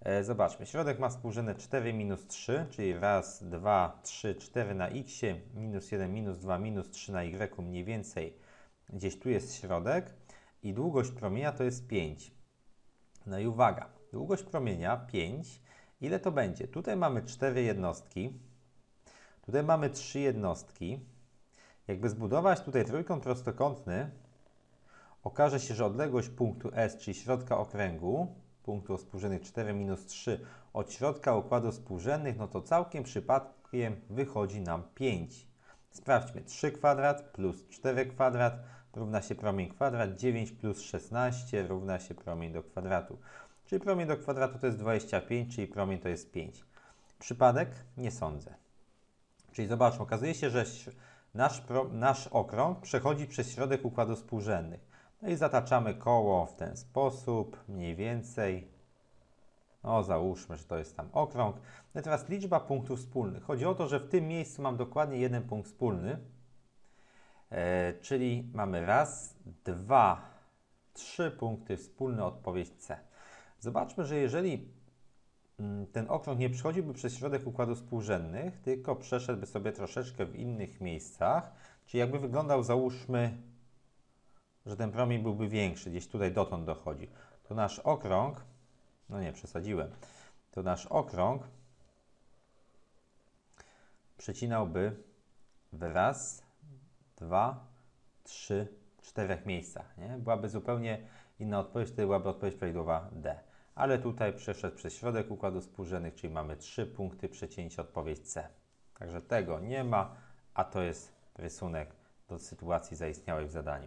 E, zobaczmy, środek ma współrzędne cztery minus trzy, czyli raz, dwa, trzy, cztery na x, minus jeden, minus dwa, minus trzy na y, mniej więcej gdzieś tu jest środek i długość promienia to jest pięć. No i uwaga, długość promienia pięć, ile to będzie? Tutaj mamy cztery jednostki, tutaj mamy trzy jednostki. Jakby zbudować tutaj trójkąt prostokątny, okaże się, że odległość punktu S, czyli środka okręgu, punktu o współrzędnych cztery minus trzy od środka układu współrzędnych, no to całkiem przypadkiem wychodzi nam pięć. Sprawdźmy, trzy kwadrat plus cztery kwadrat równa się promień kwadrat, dziewięć plus szesnaście równa się promień do kwadratu. Czyli promień do kwadratu to jest dwadzieścia pięć, czyli promień to jest pięć. Przypadek? Nie sądzę. Czyli zobaczmy, okazuje się, że nasz, pro, nasz okrąg przechodzi przez środek układu współrzędnych. No i zataczamy koło w ten sposób, mniej więcej. No załóżmy, że to jest tam okrąg. No i teraz liczba punktów wspólnych. Chodzi o to, że w tym miejscu mam dokładnie jeden punkt wspólny. E, czyli mamy raz, dwa, trzy punkty wspólne, odpowiedź C. Zobaczmy, że jeżeli mm, ten okrąg nie przechodziłby przez środek układu współrzędnych, tylko przeszedłby sobie troszeczkę w innych miejscach, czyli jakby wyglądał, załóżmy, że ten promień byłby większy, gdzieś tutaj dotąd dochodzi, to nasz okrąg, no nie, przesadziłem, to nasz okrąg przecinałby w raz, dwa, trzy, czterech miejscach, nie? Byłaby zupełnie inna odpowiedź, wtedy byłaby odpowiedź prawidłowa D. Ale tutaj przeszedł przez środek układu współrzędnych, czyli mamy trzy punkty przecięcia, odpowiedź C. Także tego nie ma, a to jest rysunek do sytuacji zaistniałej w zadaniu.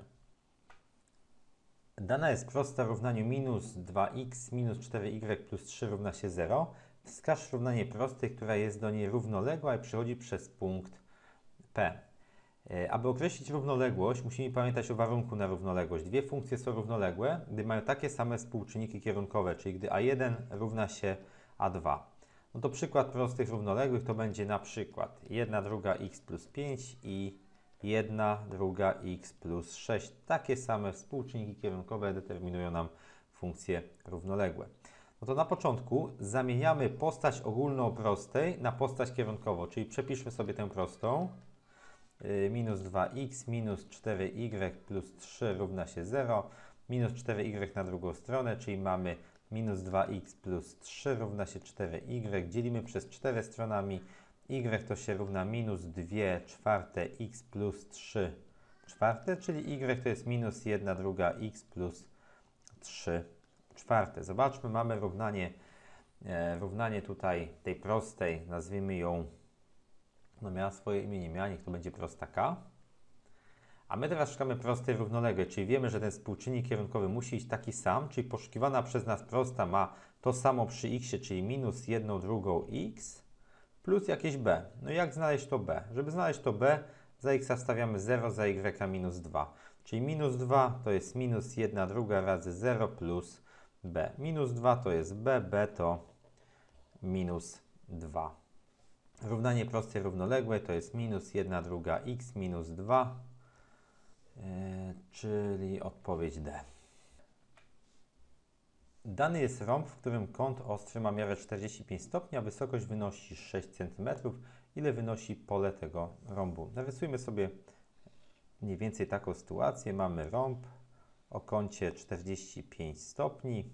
Dana jest prosta w równaniu minus dwa x minus cztery y plus trzy równa się zero. Wskaż równanie prostej, która jest do niej równoległa i przechodzi przez punkt P. E, aby określić równoległość, musimy pamiętać o warunku na równoległość. Dwie funkcje są równoległe, gdy mają takie same współczynniki kierunkowe, czyli gdy a jeden równa się a dwa. No to przykład prostych równoległych to będzie na przykład jedna druga x plus pięć i jedna druga x plus sześć. Takie same współczynniki kierunkowe determinują nam funkcje równoległe. No to na początku zamieniamy postać ogólną prostej na postać kierunkową, czyli przepiszmy sobie tę prostą. Yy, minus dwa x minus cztery y plus trzy równa się zero. Minus cztery y na drugą stronę, czyli mamy minus dwa x plus trzy równa się cztery y. Dzielimy przez cztery stronami. Y to się równa minus dwie czwarte x plus trzy czwarte, czyli y to jest minus jedna druga x plus trzy czwarte. Zobaczmy, mamy równanie, e, równanie tutaj tej prostej, nazwijmy ją, no miała swoje imię, nie miała, niech to będzie prosta k. A my teraz szukamy prostej równoległej, czyli wiemy, że ten współczynnik kierunkowy musi iść taki sam, czyli poszukiwana przez nas prosta ma to samo przy x, czyli minus jedna drugą x, plus jakieś b. No i jak znaleźć to b? Żeby znaleźć to b, za x stawiamy zero, za y minus dwa. Czyli minus dwa to jest minus jedna druga razy zero plus b. Minus dwa to jest b, b to minus dwa. Równanie prostej równoległej to jest minus jedna druga x minus dwa, yy, czyli odpowiedź D. Dany jest rąb, w którym kąt ostry ma miarę czterdzieści pięć stopni, a wysokość wynosi sześć centymetrów. Ile wynosi pole tego rąbu? Narysujmy sobie mniej więcej taką sytuację. Mamy rąb o kącie czterdzieści pięć stopni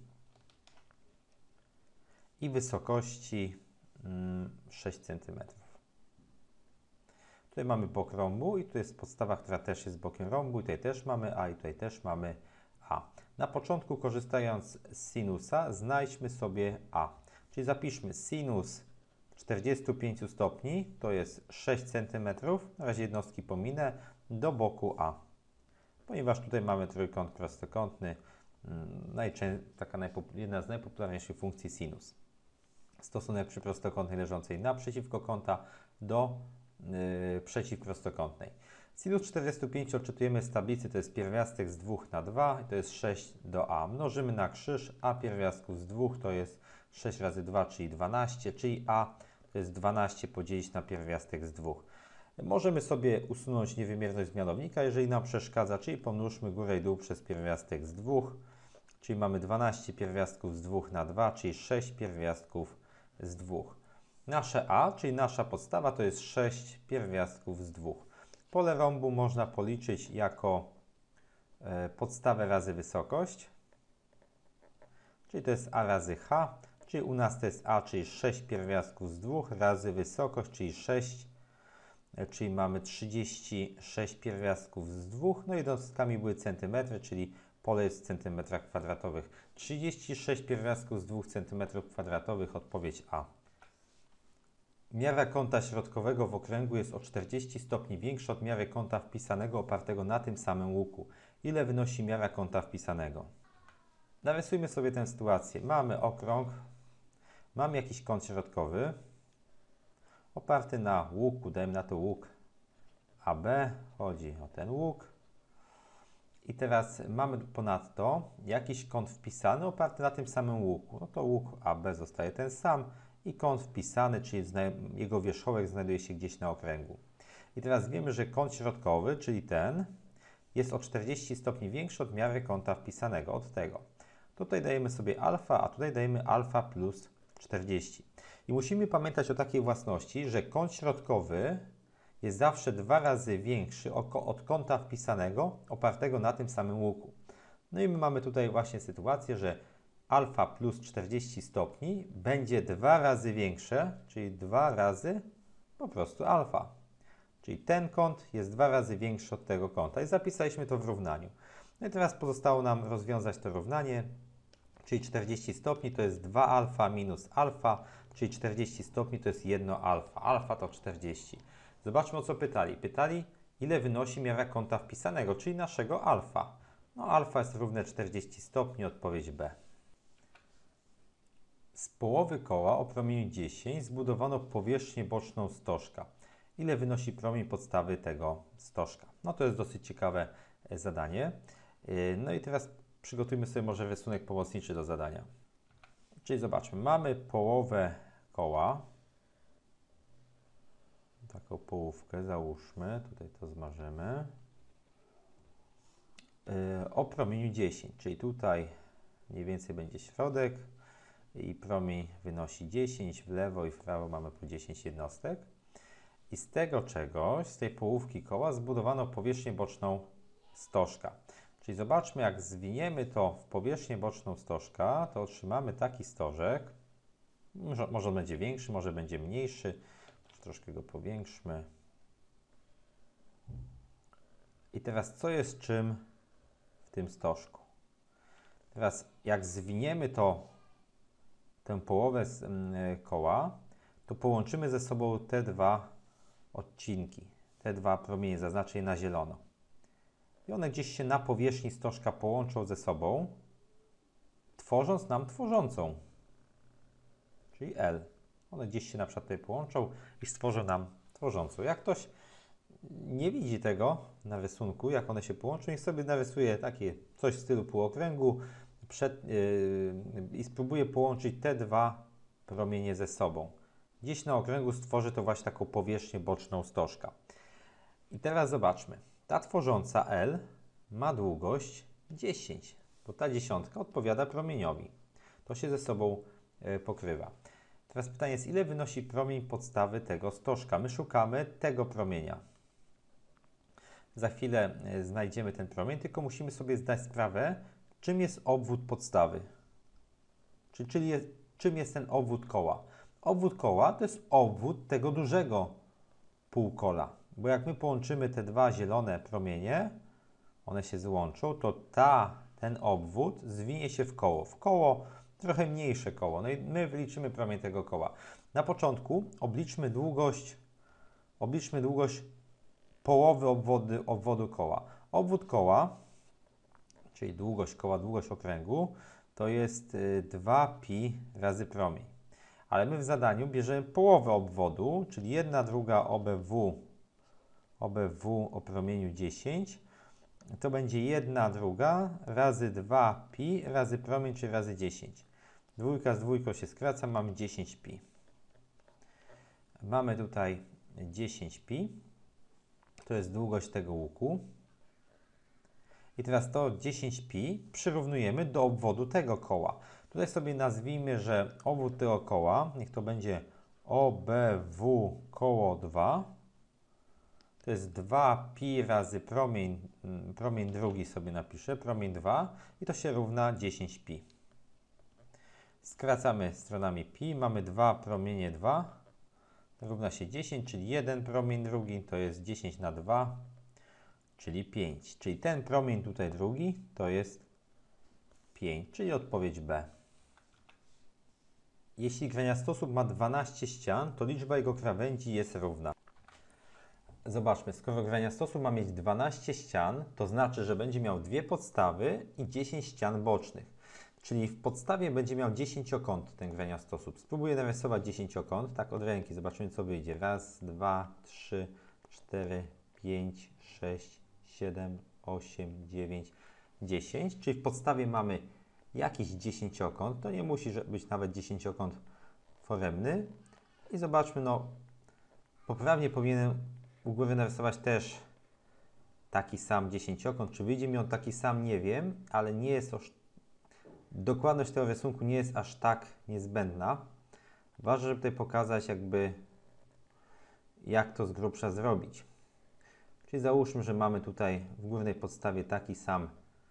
i wysokości mm, sześć centymetrów. Tutaj mamy bok rąbu i tu jest podstawa, która też jest bokiem rąbu. Tutaj też mamy A i tutaj też mamy A. Na początku, korzystając z sinusa, znajdźmy sobie A. Czyli zapiszmy sinus czterdzieści pięć stopni, to jest sześć centymetrów, na razie jednostki pominę, do boku A. Ponieważ tutaj mamy trójkąt prostokątny, taka jedna z najpopularniejszych funkcji sinus. Stosunek przy prostokątnej leżącej naprzeciwko kąta do yy, przeciwprostokątnej. Sinus czterdzieści pięć odczytujemy z tablicy, to jest pierwiastek z dwóch na dwa, to jest sześć do A. Mnożymy na krzyż, a pierwiastków z dwóch to jest sześć razy dwa, czyli dwanaście, czyli A to jest dwanaście podzielić na pierwiastek z dwóch. Możemy sobie usunąć niewymierność z mianownika, jeżeli nam przeszkadza, czyli pomnóżmy górę i dół przez pierwiastek z dwóch, czyli mamy dwanaście pierwiastków z dwóch na dwa, czyli sześć pierwiastków z dwóch. Nasze A, czyli nasza podstawa, to jest sześć pierwiastków z dwóch. Pole rąbu można policzyć jako e, podstawę razy wysokość, czyli to jest A razy H, czyli u nas to jest A, czyli sześć pierwiastków z dwóch razy wysokość, czyli sześć, e, czyli mamy trzydzieści sześć pierwiastków z dwóch, no i jednostkami były centymetry, czyli pole jest w centymetrach kwadratowych. trzydzieści sześć pierwiastków z dwóch centymetrów kwadratowych, odpowiedź A. Miara kąta środkowego w okręgu jest o czterdzieści stopni większa od miary kąta wpisanego opartego na tym samym łuku. Ile wynosi miara kąta wpisanego? Narysujmy sobie tę sytuację. Mamy okrąg, mamy jakiś kąt środkowy oparty na łuku, dajmy na to łuk A B, chodzi o ten łuk. I teraz mamy ponadto jakiś kąt wpisany oparty na tym samym łuku. No to łuk A B zostaje ten sam i kąt wpisany, czyli jego wierzchołek znajduje się gdzieś na okręgu. I teraz wiemy, że kąt środkowy, czyli ten, jest o czterdzieści stopni większy od miary kąta wpisanego, od tego. Tutaj dajemy sobie alfa, a tutaj dajemy alfa plus czterdzieści. I musimy pamiętać o takiej własności, że kąt środkowy jest zawsze dwa razy większy od kąta wpisanego opartego na tym samym łuku. No i my mamy tutaj właśnie sytuację, że alfa plus czterdzieści stopni będzie dwa razy większe, czyli dwa razy po prostu alfa. Czyli ten kąt jest dwa razy większy od tego kąta i zapisaliśmy to w równaniu. No i teraz pozostało nam rozwiązać to równanie, czyli czterdzieści stopni to jest dwa alfa minus alfa, czyli czterdzieści stopni to jest jeden alfa. Alfa to czterdzieści. Zobaczmy, o co pytali. Pytali, ile wynosi miara kąta wpisanego, czyli naszego alfa. No alfa jest równe czterdzieści stopni, odpowiedź B. Z połowy koła o promieniu dziesięć zbudowano powierzchnię boczną stożka. Ile wynosi promień podstawy tego stożka? No to jest dosyć ciekawe zadanie. No i teraz przygotujmy sobie może rysunek pomocniczy do zadania. Czyli zobaczmy, mamy połowę koła. Taką połówkę załóżmy, tutaj to zmarzymy. O promieniu dziesięć, czyli tutaj mniej więcej będzie środek i promień wynosi dziesięć, w lewo i w prawo mamy po dziesięć jednostek. I z tego czegoś, z tej połówki koła zbudowano powierzchnię boczną stożka. Czyli zobaczmy, jak zwiniemy to w powierzchnię boczną stożka, to otrzymamy taki stożek. Może, może on będzie większy, może będzie mniejszy. Troszkę go powiększmy. I teraz co jest czym w tym stożku? Teraz jak zwiniemy to, tę połowę z y, koła, to połączymy ze sobą te dwa odcinki, te dwa promienie, zaznaczę je na zielono. I one gdzieś się na powierzchni stożka połączą ze sobą, tworząc nam tworzącą, czyli L. One gdzieś się na przykład tutaj połączą i stworzą nam tworzącą. Jak ktoś nie widzi tego na rysunku, jak one się połączą, niech sobie narysuje takie coś w stylu półokręgu przed, yy, i spróbuje połączyć te dwa promienie ze sobą. Gdzieś na okręgu stworzy to właśnie taką powierzchnię boczną stożka. I teraz zobaczmy. Ta tworząca L ma długość dziesięć, bo ta dziesiątka odpowiada promieniowi. To się ze sobą yy, pokrywa. Teraz pytanie jest, ile wynosi promień podstawy tego stożka? My szukamy tego promienia. Za chwilę znajdziemy ten promień, tylko musimy sobie zdać sprawę, czym jest obwód podstawy. Czyli, czyli jest, czym jest ten obwód koła. Obwód koła to jest obwód tego dużego półkola. Bo jak my połączymy te dwa zielone promienie, one się złączą, to ta, ten obwód zwinie się w koło. W koło trochę mniejsze koło. No i my wyliczymy promień tego koła. Na początku obliczmy długość, obliczmy długość połowy obwody, obwodu koła. Obwód koła, czyli długość koła, długość okręgu, to jest dwa pi razy promień. Ale my w zadaniu bierzemy połowę obwodu, czyli jedna druga O B W, O B W o promieniu dziesięć, to będzie jedna druga razy dwa pi razy promień, czyli razy dziesięć. Dwójka z dwójką się skraca, mamy dziesięć pi. Mamy tutaj dziesięć pi. To jest długość tego łuku. I teraz to dziesięć pi przyrównujemy do obwodu tego koła. Tutaj sobie nazwijmy, że obwód tego koła, niech to będzie O B W koło dwa. To jest dwa pi razy promień, promień drugi sobie napiszę, promień dwa i to się równa dziesięć pi. Skracamy stronami pi, mamy dwa promienie dwa, równa się dziesięć, czyli jeden promień drugi, to jest dziesięć na dwa, czyli pięć. Czyli ten promień tutaj drugi to jest pięć, czyli odpowiedź B. Jeśli graniastosłup ma dwanaście ścian, to liczba jego krawędzi jest równa. Zobaczmy, skoro graniastosłup ma mieć dwanaście ścian, to znaczy, że będzie miał dwie podstawy i dziesięć ścian bocznych. Czyli w podstawie będzie miał dziesięciokąt ten graniastosłup. Spróbuję narysować dziesięciokąt, tak od ręki, zobaczymy co wyjdzie. Raz, dwa, trzy, cztery, pięć, sześć, siedem, osiem, dziewięć, dziesięć. Czyli w podstawie mamy jakiś dziesięciokąt, to nie musi być nawet dziesięciokąt foremny. I zobaczmy, no poprawnie powinienem u góry narysować też taki sam dziesięciokąt. Czy wyjdzie mi on taki sam, nie wiem, ale nie jest aż... dokładność tego rysunku nie jest aż tak niezbędna. Ważne, żeby tutaj pokazać jakby jak to z grubsza zrobić. Czyli załóżmy, że mamy tutaj w górnej podstawie taki sam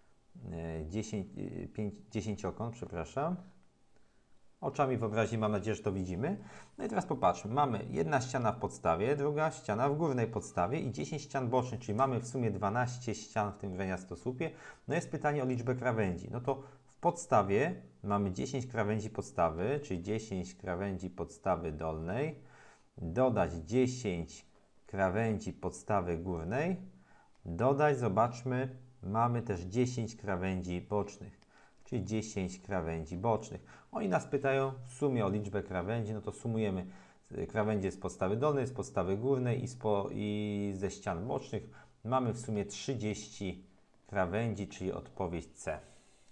dziesięciokąt, przepraszam. Oczami wyobraźni mam nadzieję, że to widzimy. No i teraz popatrzmy. Mamy jedna ściana w podstawie, druga ściana w górnej podstawie i dziesięć ścian bocznych, czyli mamy w sumie dwanaście ścian w tym graniastosłupie. No jest pytanie o liczbę krawędzi. No to w podstawie mamy dziesięć krawędzi podstawy, czyli dziesięć krawędzi podstawy dolnej, dodać dziesięć krawędzi podstawy górnej, dodać, zobaczmy, mamy też dziesięć krawędzi bocznych, czyli dziesięć krawędzi bocznych. Oni nas pytają w sumie o liczbę krawędzi, no to sumujemy krawędzie z podstawy dolnej, z podstawy górnej i, spo, i ze ścian bocznych. Mamy w sumie trzydzieści krawędzi, czyli odpowiedź C.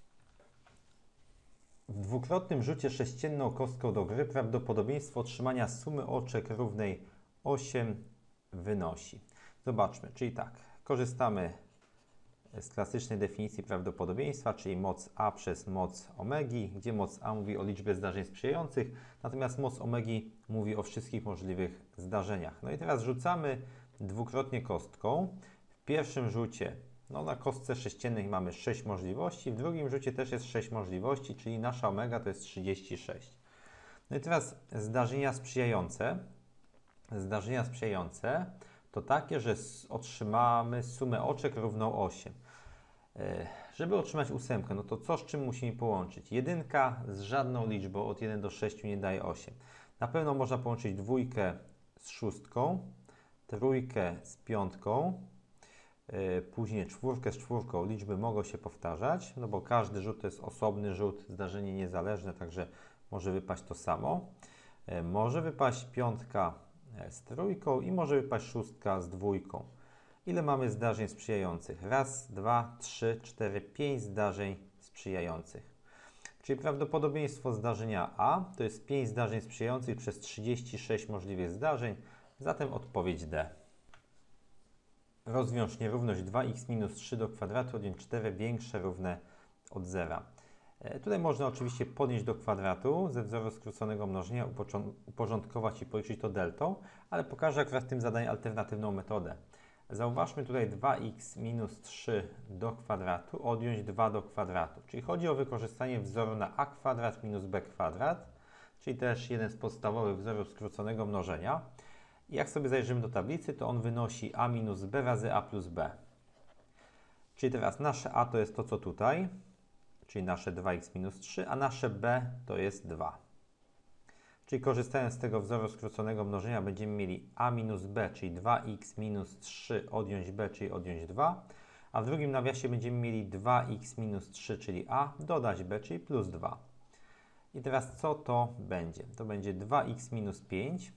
W dwukrotnym rzucie sześcienną kostką do gry prawdopodobieństwo otrzymania sumy oczek równej osiem wynosi. Zobaczmy, czyli tak, korzystamy z klasycznej definicji prawdopodobieństwa, czyli moc A przez moc omegi, gdzie moc A mówi o liczbie zdarzeń sprzyjających, natomiast moc omegi mówi o wszystkich możliwych zdarzeniach. No i teraz rzucamy dwukrotnie kostką. W pierwszym rzucie, no na kostce sześciennej mamy sześć możliwości, w drugim rzucie też jest sześć możliwości, czyli nasza omega to jest trzydzieści sześć. No i teraz zdarzenia sprzyjające. Zdarzenia sprzyjające to takie, że otrzymamy sumę oczek równą osiem. Żeby otrzymać ósemkę, no to co z czym musimy połączyć? Jedynka z żadną liczbą od jeden do sześciu nie daje osiem. Na pewno można połączyć dwójkę z szóstką, trójkę z piątką, później czwórkę z czwórką. Liczby mogą się powtarzać, no bo każdy rzut to jest osobny rzut, zdarzenie niezależne, także może wypaść to samo. Może wypaść piątka z trójką i może wypaść szóstka z dwójką. Ile mamy zdarzeń sprzyjających? Raz, dwa, trzy, cztery, pięć zdarzeń sprzyjających. Czyli prawdopodobieństwo zdarzenia A to jest pięć zdarzeń sprzyjających przez trzydzieści sześć możliwych zdarzeń, zatem odpowiedź D. Rozwiąż nierówność dwa x minus trzy do kwadratu odjąć cztery większe równe od zera. Tutaj można oczywiście podnieść do kwadratu ze wzoru skróconego mnożenia, uporządkować i policzyć to deltą, ale pokażę akurat w tym zadaniu alternatywną metodę. Zauważmy tutaj dwa x minus trzy do kwadratu odjąć dwa do kwadratu, czyli chodzi o wykorzystanie wzoru na a kwadrat minus b kwadrat, czyli też jeden z podstawowych wzorów skróconego mnożenia. I jak sobie zajrzymy do tablicy, to on wynosi a minus b razy a plus b. Czyli teraz nasze a to jest to, co tutaj, czyli nasze dwa x minus trzy, a nasze b to jest dwa. Czyli korzystając z tego wzoru skróconego mnożenia będziemy mieli a minus b, czyli dwa x minus trzy odjąć b, czyli odjąć dwa, a w drugim nawiasie będziemy mieli dwa x minus trzy, czyli a, dodać b, czyli plus dwa. I teraz co to będzie? To będzie dwa x minus pięć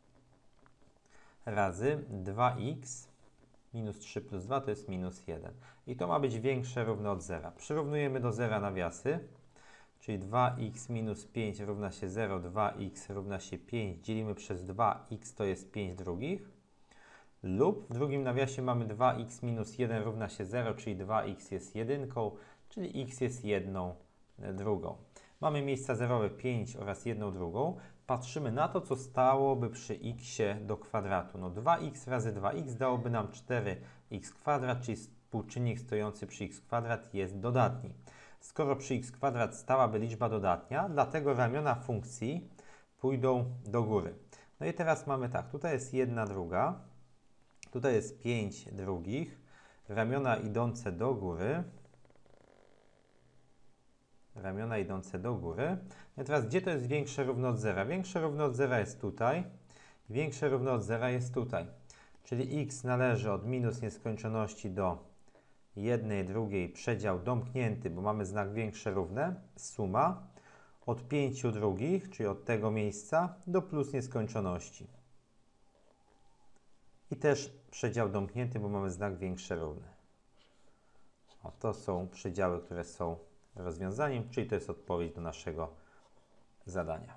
razy dwa x minus trzy plus dwa to jest minus jeden. I to ma być większe równe od zera. Przyrównujemy do zera nawiasy, czyli dwa x minus pięć równa się zero, dwa x równa się pięć, dzielimy przez dwa, x to jest pięć drugich. lub w drugim nawiasie mamy dwa x minus jeden równa się zero, czyli dwa x jest jedynką, czyli x jest jedną drugą. Mamy miejsca zerowe pięć oraz jedną drugą. Patrzymy na to, co stałoby przy x do kwadratu. No dwa x razy dwa x dałoby nam cztery x kwadrat, czyli współczynnik stojący przy x kwadrat jest dodatni. Skoro przy x kwadrat stałaby liczba dodatnia, dlatego ramiona funkcji pójdą do góry. No i teraz mamy tak, tutaj jest jedna druga, tutaj jest pięć drugich, ramiona idące do góry, ramiona idące do góry. No i teraz gdzie to jest większe równo od zera? Większe równo od zera jest tutaj, większe równo od zera jest tutaj. Czyli x należy od minus nieskończoności do jednej drugiej, przedział domknięty, bo mamy znak większe równe, suma, od pięciu drugich, czyli od tego miejsca, do plus nieskończoności. I też przedział domknięty, bo mamy znak większe równe. O, to są przedziały, które są rozwiązaniem, czyli to jest odpowiedź do naszego zadania.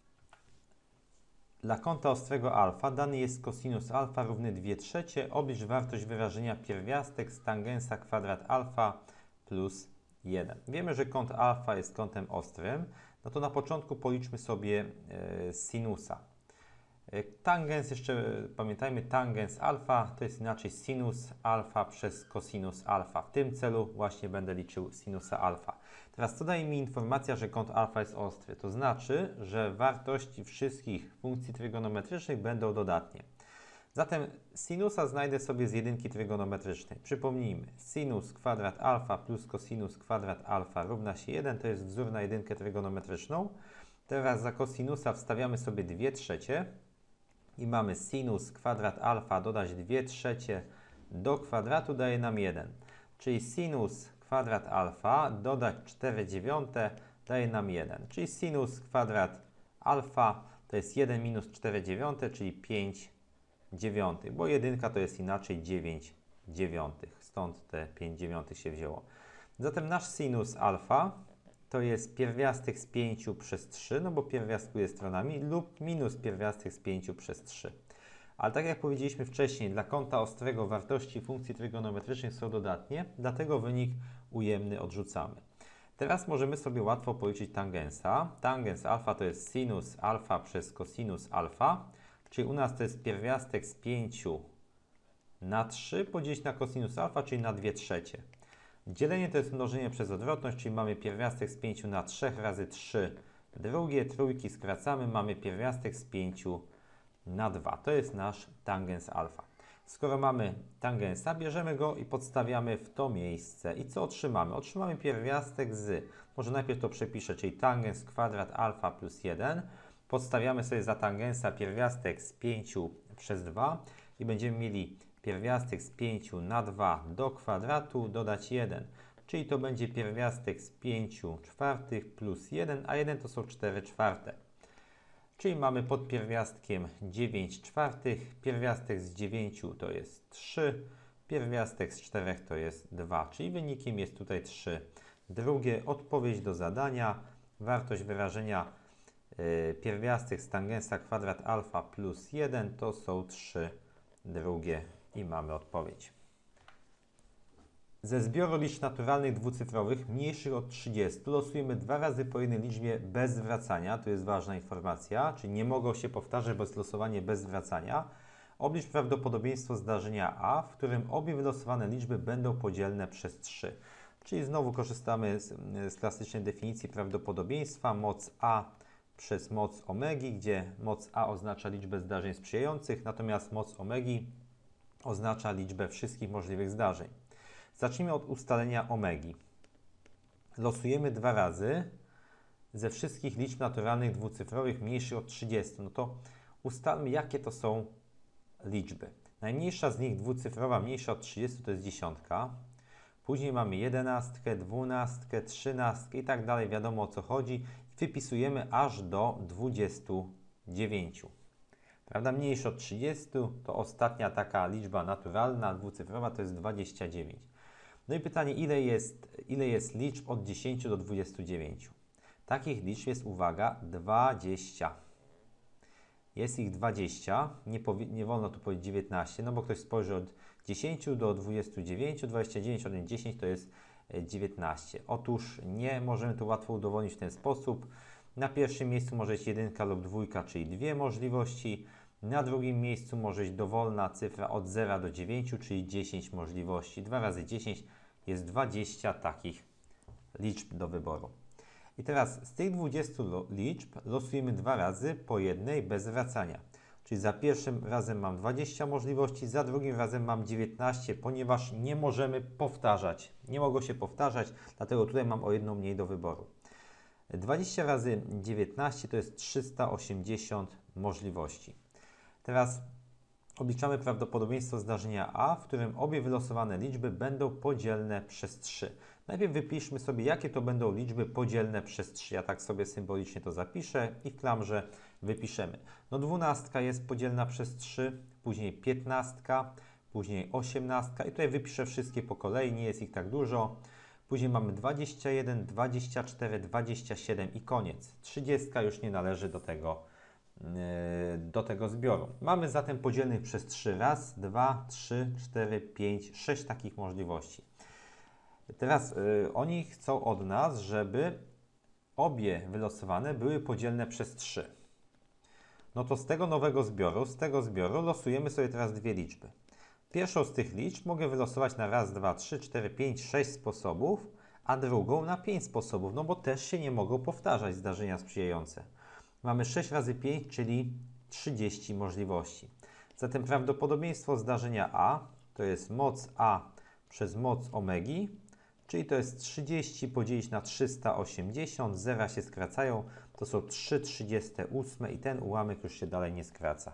Dla kąta ostrego alfa dany jest kosinus alfa równy dwie trzecie. Oblicz wartość wyrażenia pierwiastek z tangensa kwadrat alfa plus jeden. Wiemy, że kąt alfa jest kątem ostrym. No to na początku policzmy sobie e, sinusa. E, tangens, jeszcze e, pamiętajmy, tangens alfa to jest inaczej sinus alfa przez kosinus alfa. W tym celu właśnie będę liczył sinusa alfa. Teraz co daje mi informacja, że kąt alfa jest ostry? To znaczy, że wartości wszystkich funkcji trygonometrycznych będą dodatnie. Zatem sinusa znajdę sobie z jedynki trygonometrycznej. Przypomnijmy, sinus kwadrat alfa plus kosinus kwadrat alfa równa się jeden, to jest wzór na jedynkę trygonometryczną. Teraz za kosinusa wstawiamy sobie dwie trzecie i mamy sinus kwadrat alfa dodać dwie trzecie do kwadratu daje nam jeden. Czyli sinus kwadrat alfa dodać cztery dziewiąte daje nam jeden. Czyli sinus kwadrat alfa to jest jeden minus cztery dziewiąte, czyli pięć dziewiątych, bo jedynka to jest inaczej dziewięć dziewiątych. Stąd te pięć dziewiątych się wzięło. Zatem nasz sinus alfa to jest pierwiastek z pięciu przez trzy, no bo pierwiastkuje stronami, lub minus pierwiastek z pięciu przez trzy. Ale tak jak powiedzieliśmy wcześniej, dla kąta ostrego wartości funkcji trygonometrycznych są dodatnie, dlatego wynik ujemny odrzucamy. Teraz możemy sobie łatwo policzyć tangensa. Tangens alfa to jest sinus alfa przez kosinus alfa, czyli u nas to jest pierwiastek z pięciu na trzy podzielić na kosinus alfa, czyli na dwie trzecie. Dzielenie to jest mnożenie przez odwrotność, czyli mamy pierwiastek z pięciu na trzy razy trzy drugie, trójki skracamy, mamy pierwiastek z pięciu na dwa. To jest nasz tangens alfa. Skoro mamy tangensa, bierzemy go i podstawiamy w to miejsce. I co otrzymamy? Otrzymamy pierwiastek z, może najpierw to przepiszę, czyli tangens kwadrat alfa plus jeden. Podstawiamy sobie za tangensa pierwiastek z pięciu przez dwa i będziemy mieli pierwiastek z pięciu na dwa do kwadratu dodać jeden. Czyli to będzie pierwiastek z pięciu czwartych plus jeden, a jeden to są cztery czwarte. Czyli mamy pod pierwiastkiem dziewięć czwartych, pierwiastek z dziewięciu to jest trzy, pierwiastek z czterech to jest dwa, czyli wynikiem jest tutaj trzy. Drugie, odpowiedź do zadania, wartość wyrażenia yy, pierwiastek z tangensa kwadrat alfa plus jeden to są trzy drugie i mamy odpowiedź. Ze zbioru liczb naturalnych dwucyfrowych mniejszych od trzydziestu losujemy dwa razy po jednej liczbie bez zwracania. To jest ważna informacja, czyli nie mogą się powtarzać, bo jest losowanie bez zwracania. Oblicz prawdopodobieństwo zdarzenia A, w którym obie wylosowane liczby będą podzielne przez trzy. Czyli znowu korzystamy z, z klasycznej definicji prawdopodobieństwa moc A przez moc omegi, gdzie moc A oznacza liczbę zdarzeń sprzyjających, natomiast moc omegi oznacza liczbę wszystkich możliwych zdarzeń. Zacznijmy od ustalenia omegi. Losujemy dwa razy ze wszystkich liczb naturalnych dwucyfrowych mniejszych od trzydziestu. No to ustalmy, jakie to są liczby. Najmniejsza z nich dwucyfrowa mniejsza od trzydziestu to jest dziesiątka. Później mamy jedenastkę, dwunastkę, trzynastkę i tak dalej. Wiadomo, o co chodzi. Wypisujemy aż do dwudziestu dziewięciu. Prawda? Mniejsza od trzydziestu to ostatnia taka liczba naturalna, dwucyfrowa to jest dwadzieścia dziewięć. No i pytanie, ile jest, ile jest liczb od dziesięciu do dwudziestu dziewięciu? Takich liczb jest, uwaga, dwadzieścia. Jest ich dwadzieścia, nie, nie wolno tu powiedzieć dziewiętnaście, no bo ktoś spojrzy od dziesięciu do dwudziestu dziewięciu, dwadzieścia dziewięć odjąć dziesięć to jest dziewiętnaście. Otóż nie możemy tu łatwo udowodnić w ten sposób. Na pierwszym miejscu może być jedynka lub dwójka, czyli dwie możliwości. Na drugim miejscu może być dowolna cyfra od zera do dziewięciu, czyli dziesięć możliwości. dwa razy dziesięć jest dwadzieścia takich liczb do wyboru. I teraz z tych dwudziestu liczb losujemy dwa razy po jednej bez wracania. Czyli za pierwszym razem mam dwadzieścia możliwości, za drugim razem mam dziewiętnaście, ponieważ nie możemy powtarzać. Nie mogą się powtarzać, dlatego tutaj mam o jedną mniej do wyboru. dwadzieścia razy dziewiętnaście to jest trzysta osiemdziesiąt możliwości. Teraz obliczamy prawdopodobieństwo zdarzenia A, w którym obie wylosowane liczby będą podzielne przez trzy. Najpierw wypiszmy sobie, jakie to będą liczby podzielne przez trzy. Ja tak sobie symbolicznie to zapiszę i w klamrze wypiszemy. No dwunastka jest podzielna przez trzy, później piętnastka, później osiemnastka i tutaj wypiszę wszystkie po kolei, nie jest ich tak dużo. Później mamy dwadzieścia jeden, dwadzieścia cztery, dwadzieścia siedem i koniec. trzydziestka już nie należy do tego, yy, do tego zbioru. Mamy zatem podzielnych przez trzy. Raz, dwa, trzy, cztery, pięć, sześć takich możliwości. Teraz yy, oni chcą od nas, żeby obie wylosowane były podzielne przez trzy. No to z tego nowego zbioru, z tego zbioru losujemy sobie teraz dwie liczby. Pierwszą z tych liczb mogę wylosować na raz, dwa, trzy, cztery, pięć, sześć sposobów, a drugą na pięć sposobów, no bo też się nie mogą powtarzać zdarzenia sprzyjające. Mamy sześć razy pięć, czyli trzydzieści możliwości. Zatem prawdopodobieństwo zdarzenia A to jest moc A przez moc omegi, czyli to jest trzydzieści podzielić na trzysta osiemdziesiąt, zera się skracają, to są trzy trzydzieste ósme i ten ułamek już się dalej nie skraca.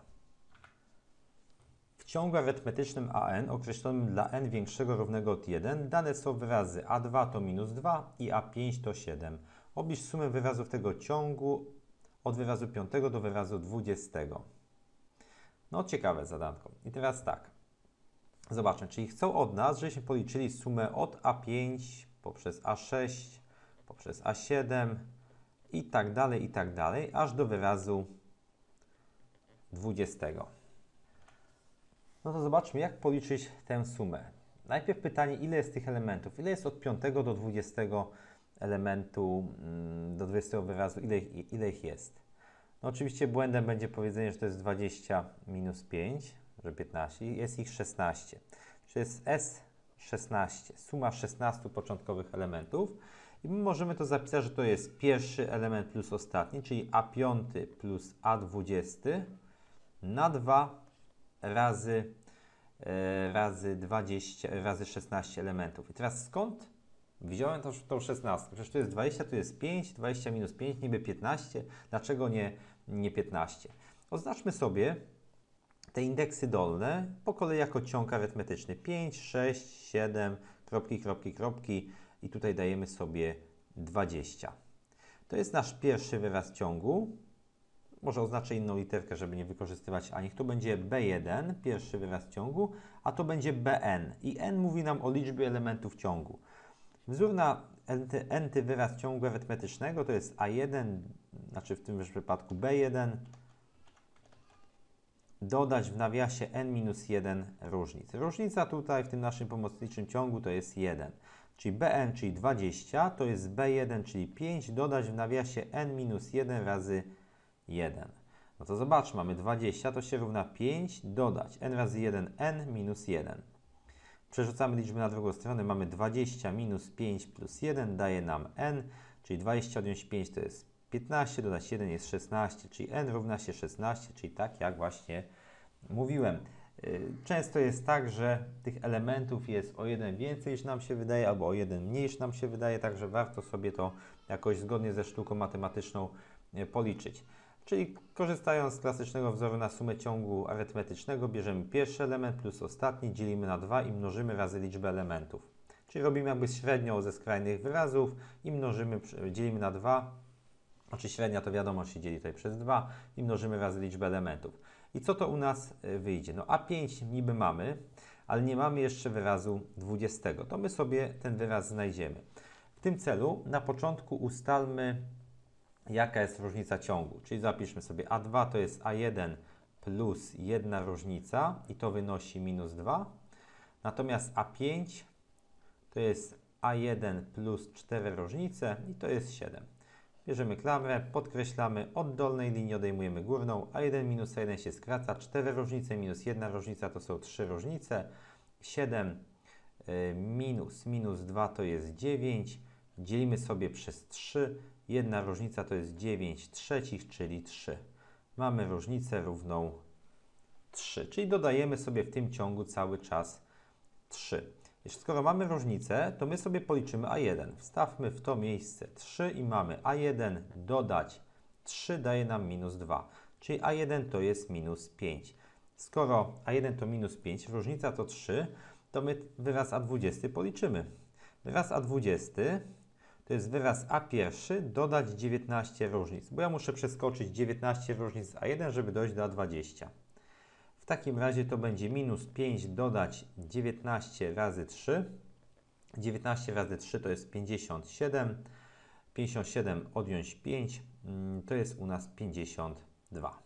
W ciągu arytmetycznym A N określonym dla n większego równego od jeden dane są wyrazy A dwa to minus dwa i A pięć to siedem. Oblicz sumę wyrazów tego ciągu od wyrazu piątego do wyrazu dwudziestego. No ciekawe zadanko. I teraz tak. Zobaczmy, czyli chcą od nas, żebyśmy policzyli sumę od A pięć poprzez A sześć, poprzez A siedem i tak dalej, i tak dalej, aż do wyrazu dwudziestego. No to zobaczmy, jak policzyć tę sumę. Najpierw pytanie, ile jest tych elementów? Ile jest od piątego do dwudziestego elementu, do dwudziestego wyrazu? Ile, ile ich jest? No oczywiście błędem będzie powiedzenie, że to jest dwadzieścia minus pięć, że piętnaście. Jest ich szesnaście. Czyli jest S szesnaście. Suma szesnastu początkowych elementów. I my możemy to zapisać, że to jest pierwszy element plus ostatni, czyli A pięć plus A dwadzieścia na dwa razy, e, razy dwadzieścia, razy szesnaście elementów. I teraz skąd wziąłem tą, tą szesnastkę? Przecież tu jest dwadzieścia, tu jest pięć, dwadzieścia minus pięć, niby piętnaście. Dlaczego nie, nie piętnaście? Oznaczmy sobie te indeksy dolne po kolei jako ciąg arytmetyczny. pięć, sześć, siedem, kropki, kropki, kropki i tutaj dajemy sobie dwadzieścia. To jest nasz pierwszy wyraz ciągu. Może oznaczę inną literkę, żeby nie wykorzystywać a niech to będzie B jeden, pierwszy wyraz ciągu, a to będzie B N. I N mówi nam o liczbie elementów ciągu. Wzór na n-ty wyraz ciągu arytmetycznego to jest A jeden, znaczy w tym przypadku B jeden, dodać w nawiasie n minus jeden różnic. Różnica tutaj w tym naszym pomocniczym ciągu to jest jeden. Czyli B N, czyli dwadzieścia, to jest B jeden, czyli pięć, dodać w nawiasie n minus jeden razy jeden. No to zobaczmy, mamy dwadzieścia, to się równa pięć, dodać n razy jeden, n minus jeden. Przerzucamy liczby na drugą stronę, mamy dwadzieścia minus pięć plus jeden daje nam n, czyli dwadzieścia odjąć pięć to jest piętnaście, dodać jeden jest szesnaście, czyli n równa się szesnaście, czyli tak jak właśnie mówiłem. Często jest tak, że tych elementów jest o jeden więcej niż nam się wydaje, albo o jeden mniej niż nam się wydaje, także warto sobie to jakoś zgodnie ze sztuką matematyczną policzyć. Czyli korzystając z klasycznego wzoru na sumę ciągu arytmetycznego, bierzemy pierwszy element plus ostatni, dzielimy na dwa i mnożymy razy liczbę elementów. Czyli robimy jakby średnią ze skrajnych wyrazów i mnożymy, dzielimy na dwa, znaczy średnia to wiadomo, że się dzieli tutaj przez dwa i mnożymy razy liczbę elementów. I co to u nas wyjdzie? No A pięć niby mamy, ale nie mamy jeszcze wyrazu dwudziestego. To my sobie ten wyraz znajdziemy. W tym celu na początku ustalmy jaka jest różnica ciągu. Czyli zapiszmy sobie a dwa to jest a jeden plus jedna różnica i to wynosi minus dwa. Natomiast a pięć to jest a jeden plus cztery różnice i to jest siedem. Bierzemy klamrę, podkreślamy, od dolnej linii odejmujemy górną, a jeden minus a jeden się skraca, cztery różnice minus jedna różnica to są trzy różnice, siedem y, minus minus dwa to jest dziewięć, dzielimy sobie przez trzy, jedna różnica to jest dziewięć trzecich, czyli trzy. Mamy różnicę równą trzy, czyli dodajemy sobie w tym ciągu cały czas trzy. Skoro mamy różnicę, to my sobie policzymy a jeden. Wstawmy w to miejsce trzy i mamy a jeden dodać trzy daje nam minus dwa, czyli a jeden to jest minus pięć. Skoro a jeden to minus pięć, różnica to trzy, to my wyraz a dwadzieścia policzymy. Wyraz a dwadzieścia to jest wyraz a jeden dodać dziewiętnaście różnic, bo ja muszę przeskoczyć dziewiętnaście różnic z a jeden, żeby dojść do a dwadzieścia. W takim razie to będzie minus pięć dodać dziewiętnaście razy trzy. dziewiętnaście razy trzy to jest pięćdziesiąt siedem. pięćdziesiąt siedem odjąć pięć to jest u nas pięćdziesiąt dwa.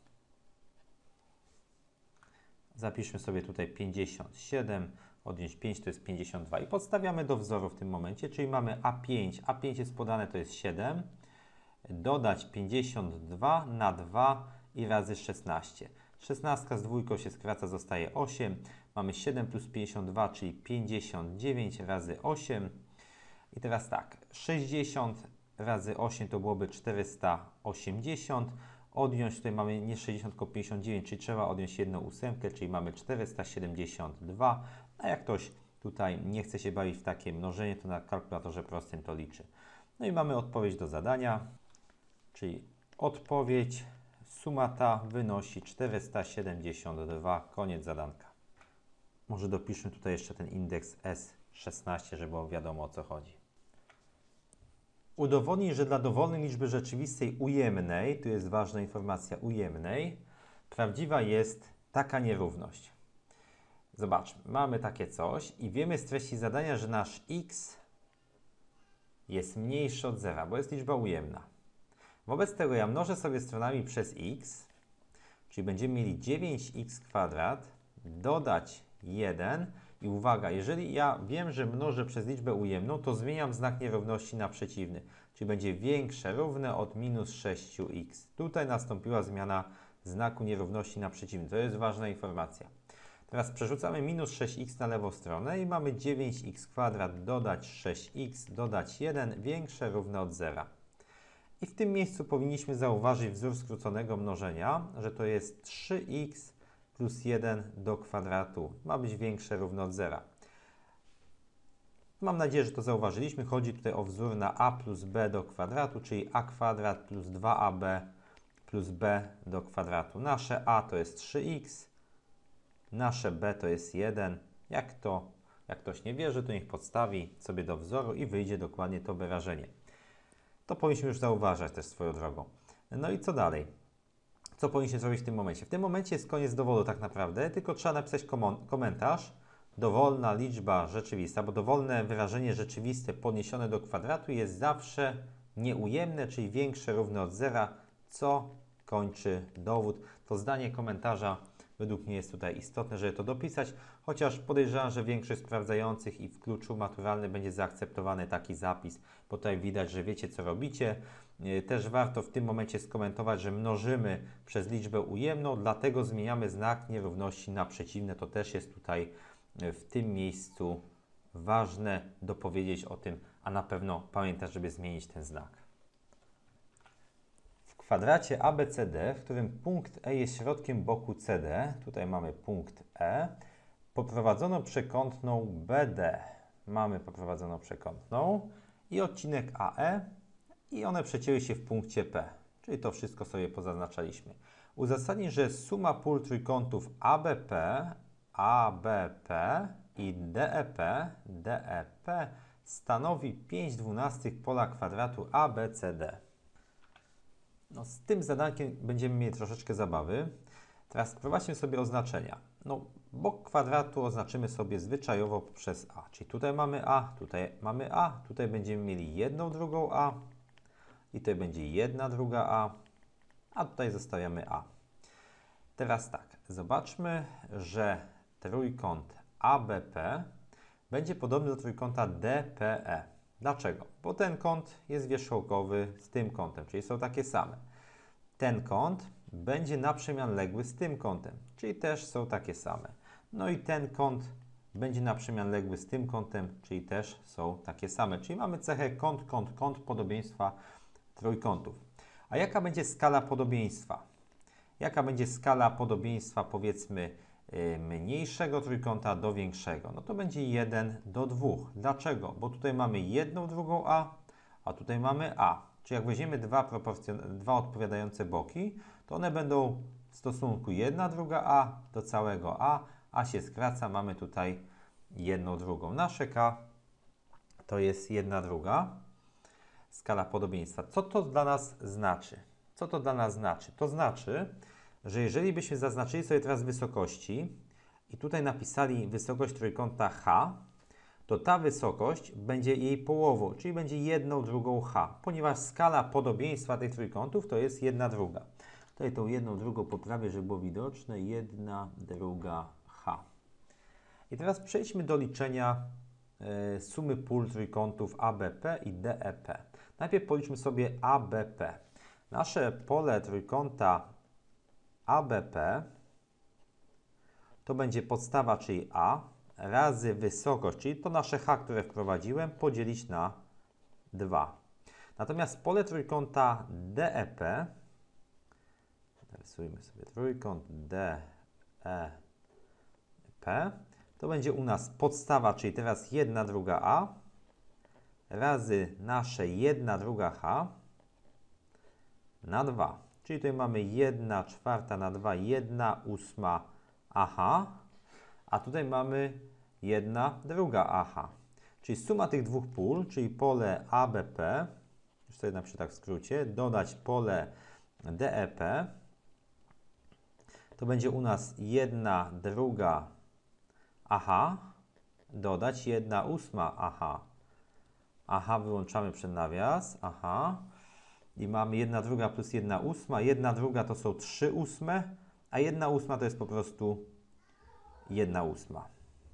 Zapiszmy sobie tutaj pięćdziesiąt siedem odjąć pięć to jest pięćdziesiąt dwa i podstawiamy do wzoru w tym momencie, czyli mamy a pięć. a pięć jest podane, to jest siedem. Dodać pięćdziesiąt dwa na dwa i razy szesnaście. szesnaście z dwójką się skraca, zostaje osiem. Mamy siedem plus pięćdziesiąt dwa, czyli pięćdziesiąt dziewięć razy osiem. I teraz tak, sześćdziesiąt razy osiem to byłoby czterysta osiemdziesiąt. Odjąć, tutaj mamy nie sześćdziesiąt, tylko pięćdziesiąt dziewięć, czyli trzeba odjąć jedną ósemkę, czyli mamy czterysta siedemdziesiąt dwa. A jak ktoś tutaj nie chce się bawić w takie mnożenie, to na kalkulatorze prostym to liczy. No i mamy odpowiedź do zadania, czyli odpowiedź. Suma ta wynosi czterysta siedemdziesiąt dwa. Koniec zadanka. Może dopiszmy tutaj jeszcze ten indeks S szesnaście, żeby było wiadomo, o co chodzi. Udowodnij, że dla dowolnej liczby rzeczywistej ujemnej, tu jest ważna informacja ujemnej, prawdziwa jest taka nierówność. Zobaczmy, mamy takie coś i wiemy z treści zadania, że nasz x jest mniejszy od zera, bo jest liczba ujemna. Wobec tego ja mnożę sobie stronami przez x, czyli będziemy mieli dziewięć x kwadrat, dodać jeden i uwaga, jeżeli ja wiem, że mnożę przez liczbę ujemną, to zmieniam znak nierówności na przeciwny, czyli będzie większe równe od minus sześć x. Tutaj nastąpiła zmiana znaku nierówności na przeciwny, to jest ważna informacja. Teraz przerzucamy minus sześć x na lewą stronę i mamy dziewięć x kwadrat dodać sześć x dodać jeden większe równe od zera. I w tym miejscu powinniśmy zauważyć wzór skróconego mnożenia, że to jest trzy x plus jeden do kwadratu. Ma być większe równo od zera. Mam nadzieję, że to zauważyliśmy. Chodzi tutaj o wzór na a plus b do kwadratu, czyli a kwadrat plus dwa a b plus b do kwadratu. Nasze a to jest trzy x, nasze b to jest jeden. Jak to, jak ktoś nie wierzy, to niech podstawi sobie do wzoru i wyjdzie dokładnie to wyrażenie. To powinniśmy już zauważać też swoją drogą. No i co dalej? Co powinniśmy zrobić w tym momencie? W tym momencie jest koniec dowodu tak naprawdę, tylko trzeba napisać komentarz. Dowolna liczba rzeczywista, bo dowolne wyrażenie rzeczywiste podniesione do kwadratu jest zawsze nieujemne, czyli większe równe od zera, co kończy dowód. To zdanie komentarza według mnie jest tutaj istotne, żeby to dopisać, chociaż podejrzewam, że większość sprawdzających i w kluczu maturalnym będzie zaakceptowany taki zapis, bo tutaj widać, że wiecie, co robicie. Też warto w tym momencie skomentować, że mnożymy przez liczbę ujemną, dlatego zmieniamy znak nierówności na przeciwne. To też jest tutaj w tym miejscu ważne dopowiedzieć o tym, a na pewno pamiętać, żeby zmienić ten znak. W kwadracie A B C D, w którym punkt E jest środkiem boku C D, tutaj mamy punkt E, poprowadzono przekątną B D. Mamy poprowadzoną przekątną i odcinek A E i one przecięły się w punkcie P, czyli to wszystko sobie pozaznaczaliśmy. Uzasadnij, że suma pól trójkątów A B P, A B P i D E P, D E P stanowi pięć dwunastych pola kwadratu A B C D. No, z tym zadankiem będziemy mieli troszeczkę zabawy. Teraz wprowadźmy sobie oznaczenia. No, bok kwadratu oznaczymy sobie zwyczajowo przez A, czyli tutaj mamy A, tutaj mamy A, tutaj będziemy mieli jedną drugą A, i tutaj będzie jedna druga a, a tutaj zostawiamy a. Teraz tak, zobaczmy, że trójkąt A B P będzie podobny do trójkąta D P E. Dlaczego? Bo ten kąt jest wierzchołkowy z tym kątem, czyli są takie same. Ten kąt będzie na przemian legły z tym kątem, czyli też są takie same. No i ten kąt będzie na przemian legły z tym kątem, czyli też są takie same. Czyli mamy cechę kąt, kąt, kąt podobieństwa trójkątów. A jaka będzie skala podobieństwa? Jaka będzie skala podobieństwa, powiedzmy, yy, mniejszego trójkąta do większego? No to będzie jeden do dwóch. Dlaczego? Bo tutaj mamy jedną drugą a, a tutaj mamy a. Czyli jak weźmiemy dwa, dwa odpowiadające boki, to one będą w stosunku jedna druga a do całego a, a się skraca, mamy tutaj jedną drugą. Nasze k to jest jedna druga. Skala podobieństwa. Co to dla nas znaczy? Co to dla nas znaczy? To znaczy, że jeżeli byśmy zaznaczyli sobie teraz wysokości i tutaj napisali wysokość trójkąta H, to ta wysokość będzie jej połową, czyli będzie jedną drugą H, ponieważ skala podobieństwa tych trójkątów to jest jedna druga. Tutaj tą jedną drugą poprawię, żeby było widoczne, jedna druga H. I teraz przejdźmy do liczenia y, sumy pól trójkątów A B P i D E P. Najpierw policzmy sobie A B P. Nasze pole trójkąta A B P to będzie podstawa, czyli A, razy wysokość, czyli to nasze H, które wprowadziłem, podzielić na dwa. Natomiast pole trójkąta D E P, rysujmy sobie trójkąt D E P, to będzie u nas podstawa, czyli teraz jedna druga a, razy nasze jedna druga H na dwa. Czyli tutaj mamy jedna czwarta na dwa, jedna ósma A H, a tutaj mamy jedna druga A H. Czyli suma tych dwóch pól, czyli pole A B P, już sobie napiszę tak w skrócie, dodać pole D E P, to będzie u nas jedna druga A H, dodać jedna ósma A H. A H wyłączamy przed nawias, aha. I mamy jedna druga plus jedna ósma. jedna druga to są trzy ósme, a jedna ósma to jest po prostu jedna ósma.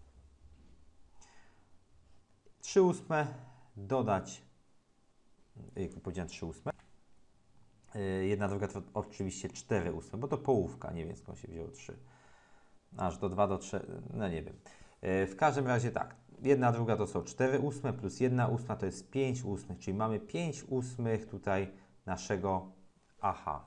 trzy ósme dodać, jak powiedziałem trzy ósme, jedna druga to oczywiście cztery ósme, bo to połówka, nie wiem skąd się wzięło trzy. Aż do dwa do trzech, no nie wiem. W każdym razie tak, jedna druga to są cztery ósme plus jedna ósma to jest pięć ósmych, czyli mamy pięć ósmych tutaj naszego A H.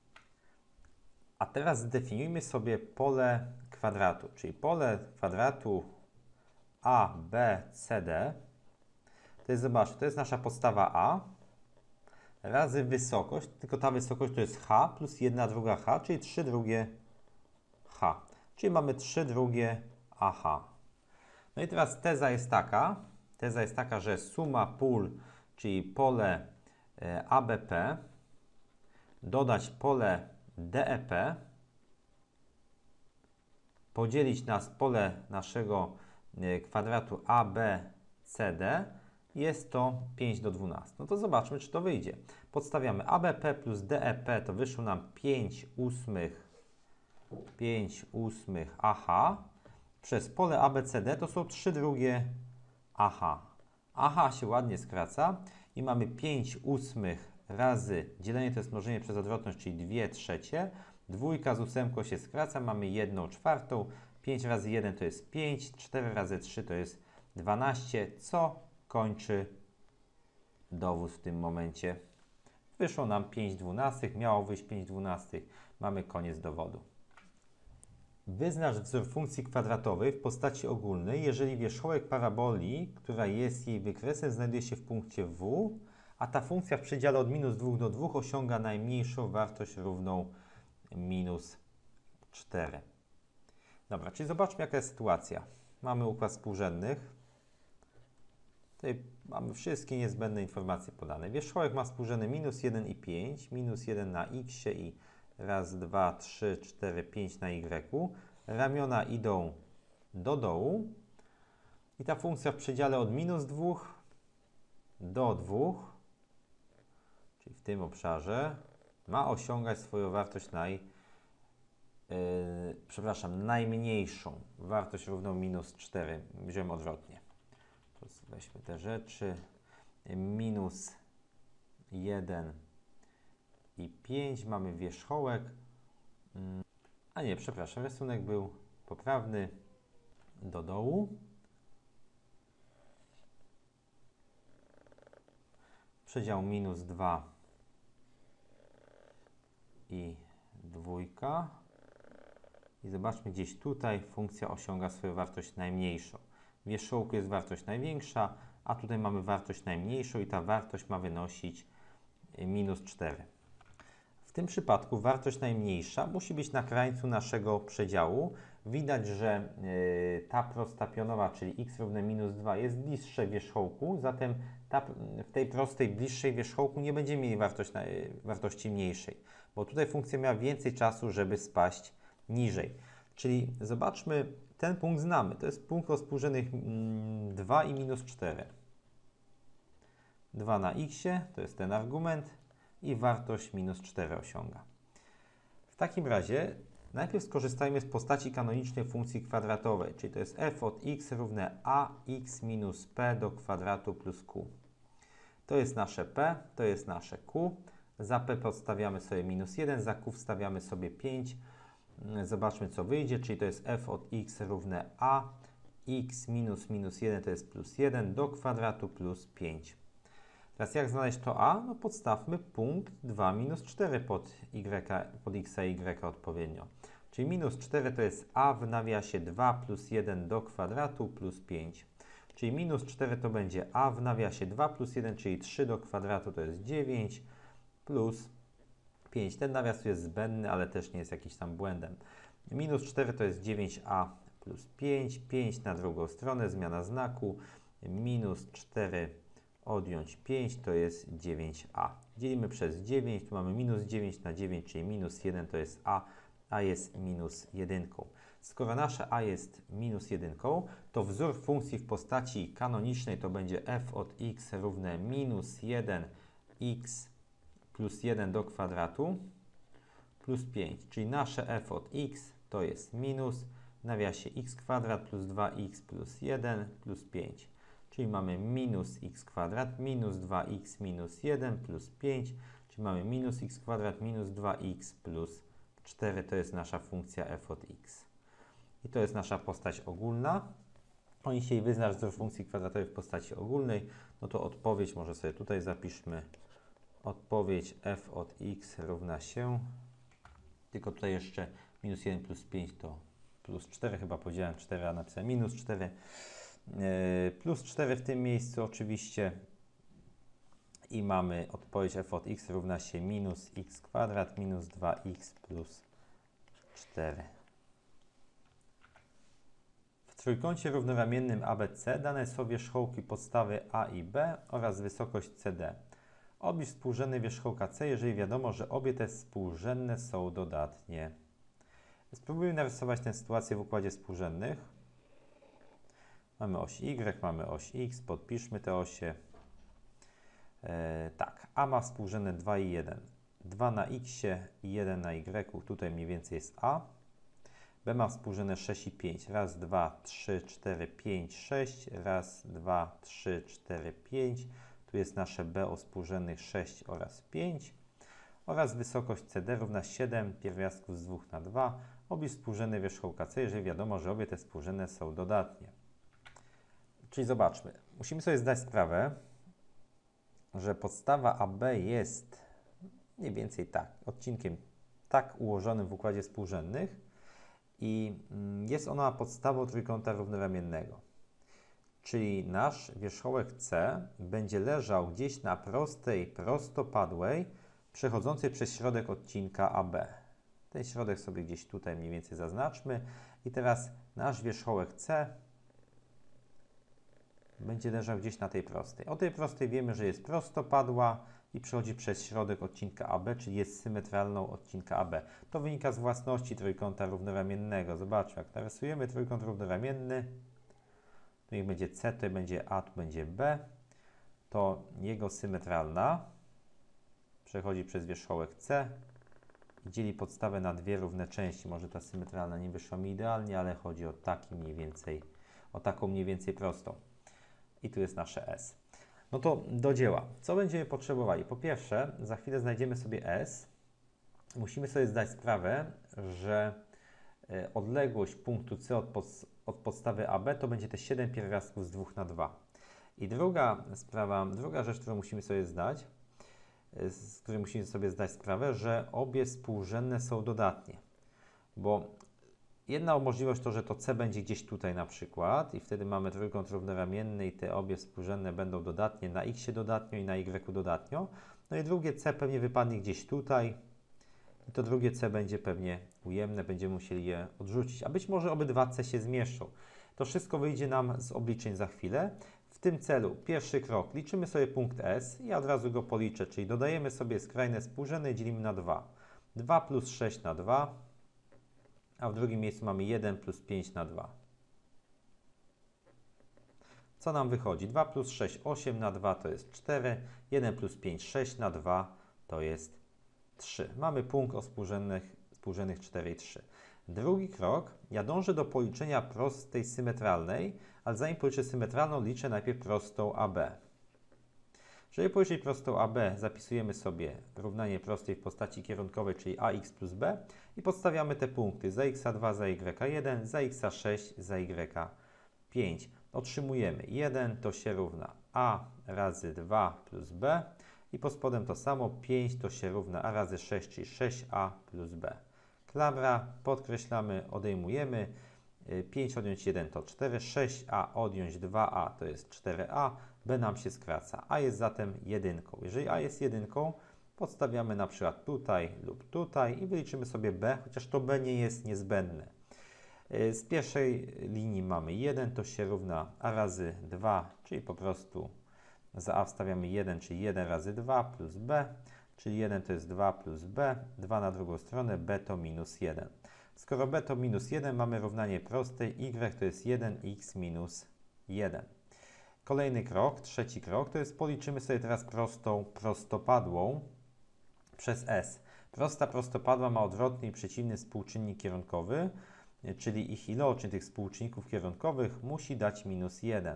A teraz zdefiniujmy sobie pole kwadratu, czyli pole kwadratu A, B, C, D. To jest, zobaczcie, to jest nasza podstawa A razy wysokość, tylko ta wysokość to jest H plus jedna druga H, czyli trzy drugie H. Czyli mamy trzy drugie A H. No i teraz teza jest taka, teza jest taka, że suma pól, czyli pole A B P, dodać pole D E P, podzielić na pole naszego kwadratu A B C D, jest to pięć do dwunastu. No to zobaczmy, czy to wyjdzie. Podstawiamy A B P plus D E P, to wyszło nam pięć ósmych, pięć ósmych A H, przez pole A B C D to są trzy drugie A H. A H się ładnie skraca i mamy pięć ósmych razy, dzielenie to jest mnożenie przez odwrotność, czyli dwie trzecie. Dwójka z ósemką się skraca, mamy jedną czwartą. pięć razy jeden to jest pięć, cztery razy trzy to jest dwanaście, co kończy dowód w tym momencie. Wyszło nam pięć dwunastych, miało wyjść pięć dwunastych. Mamy koniec dowodu. Wyznacz wzór funkcji kwadratowej w postaci ogólnej, jeżeli wierzchołek paraboli, która jest jej wykresem, znajduje się w punkcie W, a ta funkcja w przedziale od minus dwóch do dwóch osiąga najmniejszą wartość równą minus cztery. Dobra, czyli zobaczmy, jaka jest sytuacja. Mamy układ współrzędnych. Tutaj mamy wszystkie niezbędne informacje podane. Wierzchołek ma współrzędne minus jeden i pięć, minus jeden na x i raz, dwa, trzy, cztery, pięć na y. Ramiona idą do dołu. I ta funkcja w przedziale od minus dwóch do dwóch, czyli czyli w tym obszarze, ma osiągać swoją wartość naj, yy, przepraszam, najmniejszą. Wartość równą minus cztery. Wziąłem odwrotnie. To weźmy te rzeczy. Minus jeden i pięć. Mamy wierzchołek. A nie, przepraszam, rysunek był poprawny. Do dołu. Przedział minus dwa i dwójka. I zobaczmy, gdzieś tutaj funkcja osiąga swoją wartość najmniejszą. W wierzchołku jest wartość największa, a tutaj mamy wartość najmniejszą i ta wartość ma wynosić minus cztery. W tym przypadku wartość najmniejsza musi być na krańcu naszego przedziału. Widać, że yy, ta prosta pionowa, czyli x równe minus dwa, jest bliższe wierzchołku, zatem ta, w tej prostej bliższej wierzchołku nie będziemy mieli wartość na, yy, wartości mniejszej, bo tutaj funkcja miała więcej czasu, żeby spaść niżej. Czyli zobaczmy, ten punkt znamy, to jest punkt o współrzędnych mm, dwa i minus cztery. dwa na x, to jest ten argument i wartość minus cztery osiąga. W takim razie najpierw skorzystajmy z postaci kanonicznej funkcji kwadratowej, czyli to jest f od x równe ax minus p do kwadratu plus q. To jest nasze p, to jest nasze q. Za p podstawiamy sobie minus jeden, za q wstawiamy sobie pięć. Zobaczmy, co wyjdzie, czyli to jest f od x równe a, x minus minus jeden to jest plus jeden do kwadratu plus pięć. Teraz jak znaleźć to a? No podstawmy punkt dwa minus cztery pod, y, pod x i y odpowiednio. Czyli minus cztery to jest a w nawiasie dwa plus jeden do kwadratu plus pięć. Czyli minus cztery to będzie a w nawiasie dwa plus jeden, czyli trzy do kwadratu to jest dziewięć plus pięć. Ten nawias tu jest zbędny, ale też nie jest jakiś tam błędem. Minus cztery to jest dziewięć a plus pięć. pięć na drugą stronę, zmiana znaku. Minus cztery odjąć pięć to jest dziewięć a. Dzielimy przez dziewięć, tu mamy minus dziewięć na dziewięć, czyli minus jeden to jest a, a jest minus jeden. Skoro nasze a jest minus jeden, to wzór funkcji w postaci kanonicznej to będzie f od x równe minus jeden x plus jeden do kwadratu plus pięć, czyli nasze f od x to jest minus w nawiasie x kwadrat plus dwa x plus jeden plus pięć. Czyli mamy minus x kwadrat minus dwa x minus jeden plus pięć, czyli mamy minus x kwadrat minus dwa x plus cztery, to jest nasza funkcja f od x. I to jest nasza postać ogólna. Oni się wyznacz wzór funkcji kwadratowej w postaci ogólnej, no to odpowiedź może sobie tutaj zapiszmy. Odpowiedź f od x równa się, tylko tutaj jeszcze minus jeden plus pięć to plus cztery, chyba podziałem cztery, a napisałem minus cztery. Yy, plus cztery w tym miejscu oczywiście i mamy odpowiedź f od x równa się minus x kwadrat minus dwa x plus cztery. W trójkącie równoramiennym A B C dane są wierzchołki podstawy A i B oraz wysokość C D. Obliż współrzędne wierzchołka C, jeżeli wiadomo, że obie te współrzędne są dodatnie. Spróbujmy narysować tę sytuację w układzie współrzędnych. Mamy oś Y, mamy oś X, podpiszmy te osie. E, tak, A ma współrzędne dwa i jeden. dwa na X i jeden na Y, tutaj mniej więcej jest A. B ma współrzędne sześć i pięć. Raz, dwa, trzy, cztery, pięć, sześć. Raz, dwa, trzy, cztery, pięć. Tu jest nasze B o współrzędnych sześć oraz pięć. Oraz wysokość C D równa siedem pierwiastków z dwóch na dwa. Obliż współrzędne wierzchołka C, jeżeli wiadomo, że obie te współrzędne są dodatnie. Czyli zobaczmy, musimy sobie zdać sprawę, że podstawa A B jest mniej więcej tak, odcinkiem tak ułożonym w układzie współrzędnych i jest ona podstawą trójkąta równoramiennego. Czyli nasz wierzchołek C będzie leżał gdzieś na prostej, prostopadłej, przechodzącej przez środek odcinka A B. Ten środek sobie gdzieś tutaj mniej więcej zaznaczmy. I teraz nasz wierzchołek C będzie leżał gdzieś na tej prostej. O tej prostej wiemy, że jest prostopadła i przechodzi przez środek odcinka A B, czyli jest symetralną odcinka A B. To wynika z własności trójkąta równoramiennego. Zobaczmy, jak narysujemy trójkąt równoramienny, tu niech będzie C, to będzie A, tu będzie B, to jego symetralna przechodzi przez wierzchołek C i dzieli podstawę na dwie równe części. Może ta symetralna nie wyszła mi idealnie, ale chodzi o taki mniej więcej, o taką mniej więcej prostą. I tu jest nasze S. No to do dzieła. Co będziemy potrzebowali? Po pierwsze, za chwilę znajdziemy sobie S. Musimy sobie zdać sprawę, że odległość punktu C od, pod, od podstawy A B to będzie te siedem pierwiastków z dwóch na dwa. I druga sprawa, druga rzecz, którą musimy sobie zdać, z której musimy sobie zdać sprawę, że obie współrzędne są dodatnie. Bo jedna możliwość to, że to C będzie gdzieś tutaj na przykład i wtedy mamy trójkąt równoramienny i te obie współrzędne będą dodatnie, na X dodatnio i na Y dodatnio. No i drugie C pewnie wypadnie gdzieś tutaj i to drugie C będzie pewnie ujemne, będziemy musieli je odrzucić. A być może obydwa C się zmieszczą. To wszystko wyjdzie nam z obliczeń za chwilę. W tym celu pierwszy krok, liczymy sobie punkt S i ja od razu go policzę, czyli dodajemy sobie skrajne współrzędne i dzielimy na dwa. dwa plus sześć na dwa, a w drugim miejscu mamy jeden plus pięć na dwa. Co nam wychodzi? dwa plus sześć, osiem na dwa to jest cztery, jeden plus pięć, sześć na dwa to jest trzy. Mamy punkt o współrzędnych, współrzędnych cztery i trzy. Drugi krok, ja dążę do policzenia prostej symetralnej, ale zanim policzę symetralną, liczę najpierw prostą A B. Żeby policzyć prostą A B, zapisujemy sobie równanie prostej w postaci kierunkowej, czyli ax plus b i podstawiamy te punkty za x dwa, za y jeden, za x sześć, za y pięć. Otrzymujemy jeden, to się równa a razy dwa plus b i pod spodem to samo, pięć to się równa a razy sześć, czyli sześć a plus b. Klamra, podkreślamy, odejmujemy, pięć odjąć jeden to cztery, sześć a odjąć dwa a to jest cztery a, b nam się skraca, a jest zatem jedynką. Jeżeli a jest jedynką, podstawiamy na przykład tutaj lub tutaj i wyliczymy sobie b, chociaż to b nie jest niezbędne. Z pierwszej linii mamy jeden, to się równa a razy dwa, czyli po prostu za a wstawiamy jeden, czyli jeden razy dwa plus b, czyli jeden to jest dwa plus b, dwa na drugą stronę, b to minus jeden. Skoro b to minus jeden, mamy równanie prostej, y to jest jeden x minus jeden. Kolejny krok, trzeci krok, to jest policzymy sobie teraz prostą prostopadłą przez S. Prosta prostopadła ma odwrotny i przeciwny współczynnik kierunkowy, czyli ich iloczyn tych współczynników kierunkowych musi dać minus jeden.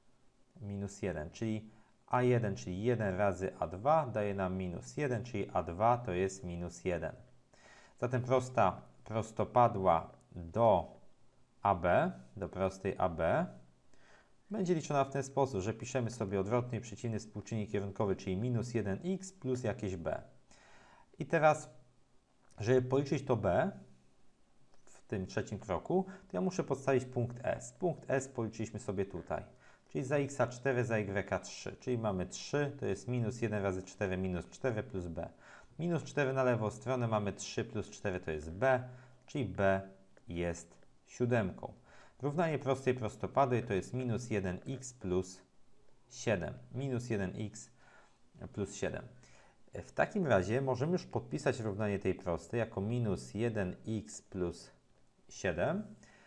Minus jeden, czyli a jeden, czyli jeden razy a dwa daje nam minus jeden, czyli a dwa to jest minus jeden. Zatem prosta prostopadła do A B, do prostej A B, będzie liczona w ten sposób, że piszemy sobie odwrotny i przeciwny współczynnik kierunkowy, czyli minus jeden x plus jakieś b. I teraz, żeby policzyć to b w tym trzecim kroku, to ja muszę podstawić punkt S. Punkt S policzyliśmy sobie tutaj, czyli za x cztery, za y trzy, czyli mamy trzy, to jest minus jeden razy cztery, minus cztery plus b. Minus cztery na lewą stronę mamy trzy plus cztery to jest b, czyli b jest siódemką. Równanie prostej prostopadłej to jest minus jeden x plus siedem. Minus jeden x plus siedem. W takim razie możemy już podpisać równanie tej prostej jako minus jeden x plus siedem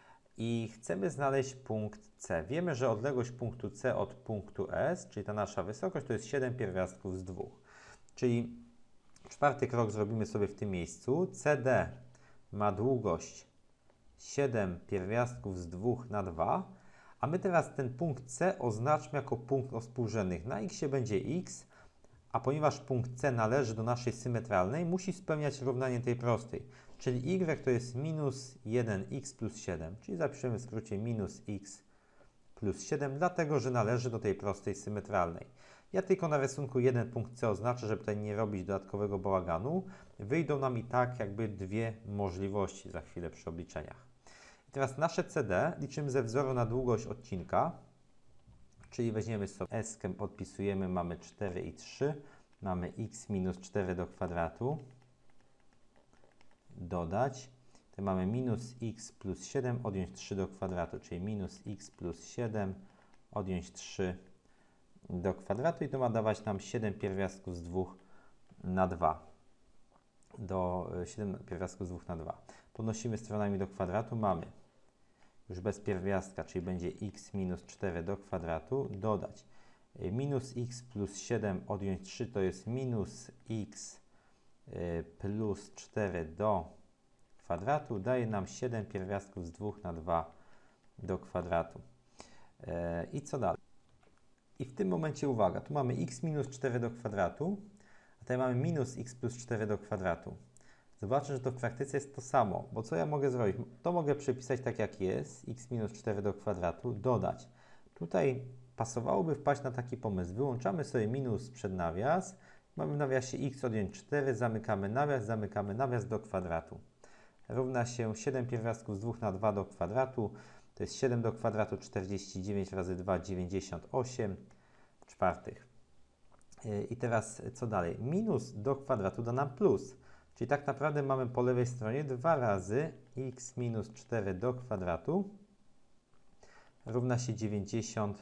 i chcemy znaleźć punkt C. Wiemy, że odległość punktu C od punktu S, czyli ta nasza wysokość, to jest siedem pierwiastków z dwóch. Czyli czwarty krok zrobimy sobie w tym miejscu. C D ma długość siedem pierwiastków z dwóch na dwa, a my teraz ten punkt C oznaczmy jako punkt o współrzędnych. Na x będzie x, a ponieważ punkt C należy do naszej symetralnej, musi spełniać równanie tej prostej. Czyli y to jest minus jeden x plus siedem, czyli zapiszemy w skrócie minus x plus siedem, dlatego że należy do tej prostej symetralnej. Ja tylko na rysunku jeden punkt C oznaczę, żeby tutaj nie robić dodatkowego bałaganu. Wyjdą nam i tak jakby dwie możliwości za chwilę przy obliczeniach. I teraz nasze C D liczymy ze wzoru na długość odcinka, czyli weźmiemy sobie S, podpisujemy, mamy cztery i trzy, mamy x minus cztery do kwadratu, dodać, to mamy minus x plus siedem, odjąć trzy do kwadratu, czyli minus x plus siedem, odjąć trzy do kwadratu i to ma dawać nam siedem pierwiastków z dwóch na dwa. Do siedem pierwiastków z dwóch na dwa. Podnosimy stronami do kwadratu, mamy już bez pierwiastka, czyli będzie x minus cztery do kwadratu, dodać Minus x plus siedem odjąć trzy to jest minus x plus cztery do kwadratu. Daje nam siedem pierwiastków z dwóch na dwa do kwadratu. I co dalej? I w tym momencie uwaga, tu mamy x minus cztery do kwadratu, a tutaj mamy minus x plus cztery do kwadratu. Zobaczę, że to w praktyce jest to samo, bo co ja mogę zrobić? To mogę przepisać tak jak jest, x minus cztery do kwadratu, dodać. Tutaj pasowałoby wpaść na taki pomysł. Wyłączamy sobie minus przed nawias, mamy w nawiasie x odjąć cztery, zamykamy nawias, zamykamy nawias do kwadratu. Równa się siedem pierwiastków z dwóch na dwa do kwadratu, to jest siedem do kwadratu, czterdzieści dziewięć razy dwa, dziewięćdziesiąt osiem czwartych. I teraz co dalej? Minus do kwadratu da nam plus. Czyli tak naprawdę mamy po lewej stronie dwa razy x minus cztery do kwadratu równa się dziewięćdziesiąt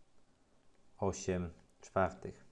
osiem czwartych.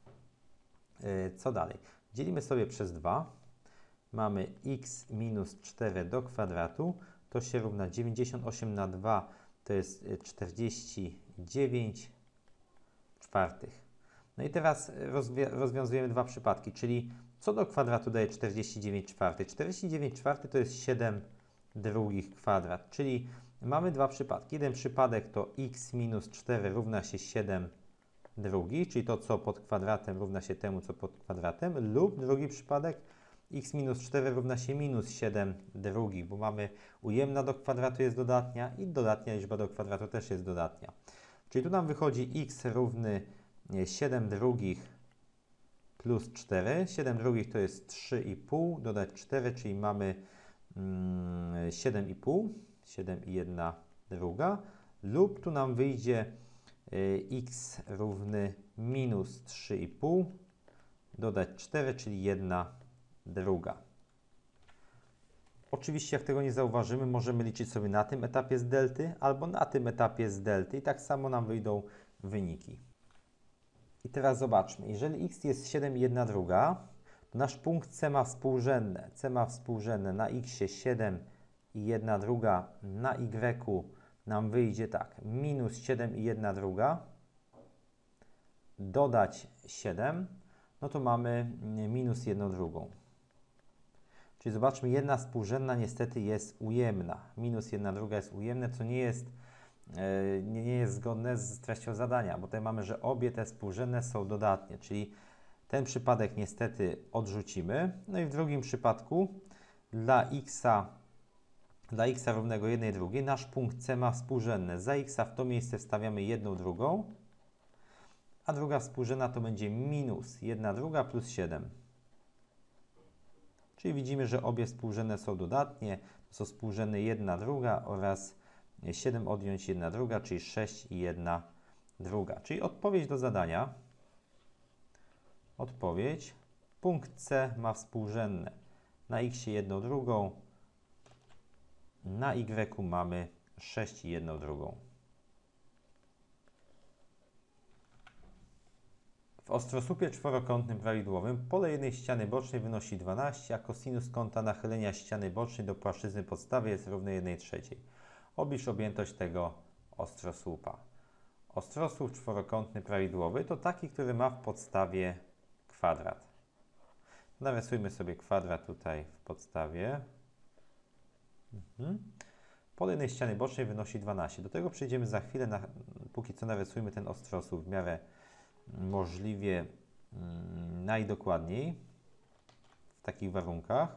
Co dalej? Dzielimy sobie przez dwa. Mamy x minus cztery do kwadratu. To się równa dziewięćdziesiąt osiem na dwa, to jest czterdzieści dziewięć czwartych. No i teraz rozwi rozwiązujemy dwa przypadki, czyli co do kwadratu daje czterdzieści dziewięć czwartych? czterdzieści dziewięć czwartych to jest siedem drugich kwadrat, czyli mamy dwa przypadki. Jeden przypadek to x minus cztery równa się siedem drugich, czyli to co pod kwadratem równa się temu co pod kwadratem, lub drugi przypadek x minus cztery równa się minus siedem drugich, bo mamy ujemna do kwadratu jest dodatnia i dodatnia liczba do kwadratu też jest dodatnia. Czyli tu nam wychodzi x równy siedem drugich plus cztery. siedem drugich to jest trzy i pół, dodać cztery, czyli mamy mm, siedem i pół, siedem i jedna druga, lub tu nam wyjdzie y, x równy minus trzy i pół, dodać cztery, czyli jedna druga. Oczywiście jak tego nie zauważymy, możemy liczyć sobie na tym etapie z delty albo na tym etapie z delty i tak samo nam wyjdą wyniki. I teraz zobaczmy, jeżeli x jest siedem i jedna druga, to nasz punkt C ma współrzędne. C ma współrzędne na x siedem i jedna druga, na y nam wyjdzie tak, minus siedem i jedna druga, dodać siedem, no to mamy minus jedną drugą. Czyli zobaczmy, jedna współrzędna niestety jest ujemna. Minus jedna druga jest ujemne, co nie jest, yy, nie, nie jest zgodne z treścią zadania, bo tutaj mamy, że obie te współrzędne są dodatnie, czyli ten przypadek niestety odrzucimy. No i w drugim przypadku dla x, dla x równego jednej drugiej nasz punkt C ma współrzędne. Za x w to miejsce wstawiamy jedną drugą, a druga współrzędna to będzie minus jedna druga plus siedem. Czyli widzimy, że obie współrzędne są dodatnie, to są współrzędne jedna druga oraz siedem odjąć jedna druga, czyli sześć i jedna druga. Czyli odpowiedź do zadania, odpowiedź, punkt C ma współrzędne na x jedną drugą, na y mamy sześć i jedną drugą. W ostrosłupie czworokątnym prawidłowym pole jednej ściany bocznej wynosi dwanaście, a kosinus kąta nachylenia ściany bocznej do płaszczyzny podstawy jest równy jednej trzeciej. Oblicz objętość tego ostrosłupa. Ostrosłup czworokątny prawidłowy to taki, który ma w podstawie kwadrat. Narysujmy sobie kwadrat tutaj w podstawie. Mhm. Pole jednej ściany bocznej wynosi dwanaście. Do tego przejdziemy za chwilę, na, póki co narysujmy ten ostrosłup w miarę możliwie mm, najdokładniej w takich warunkach.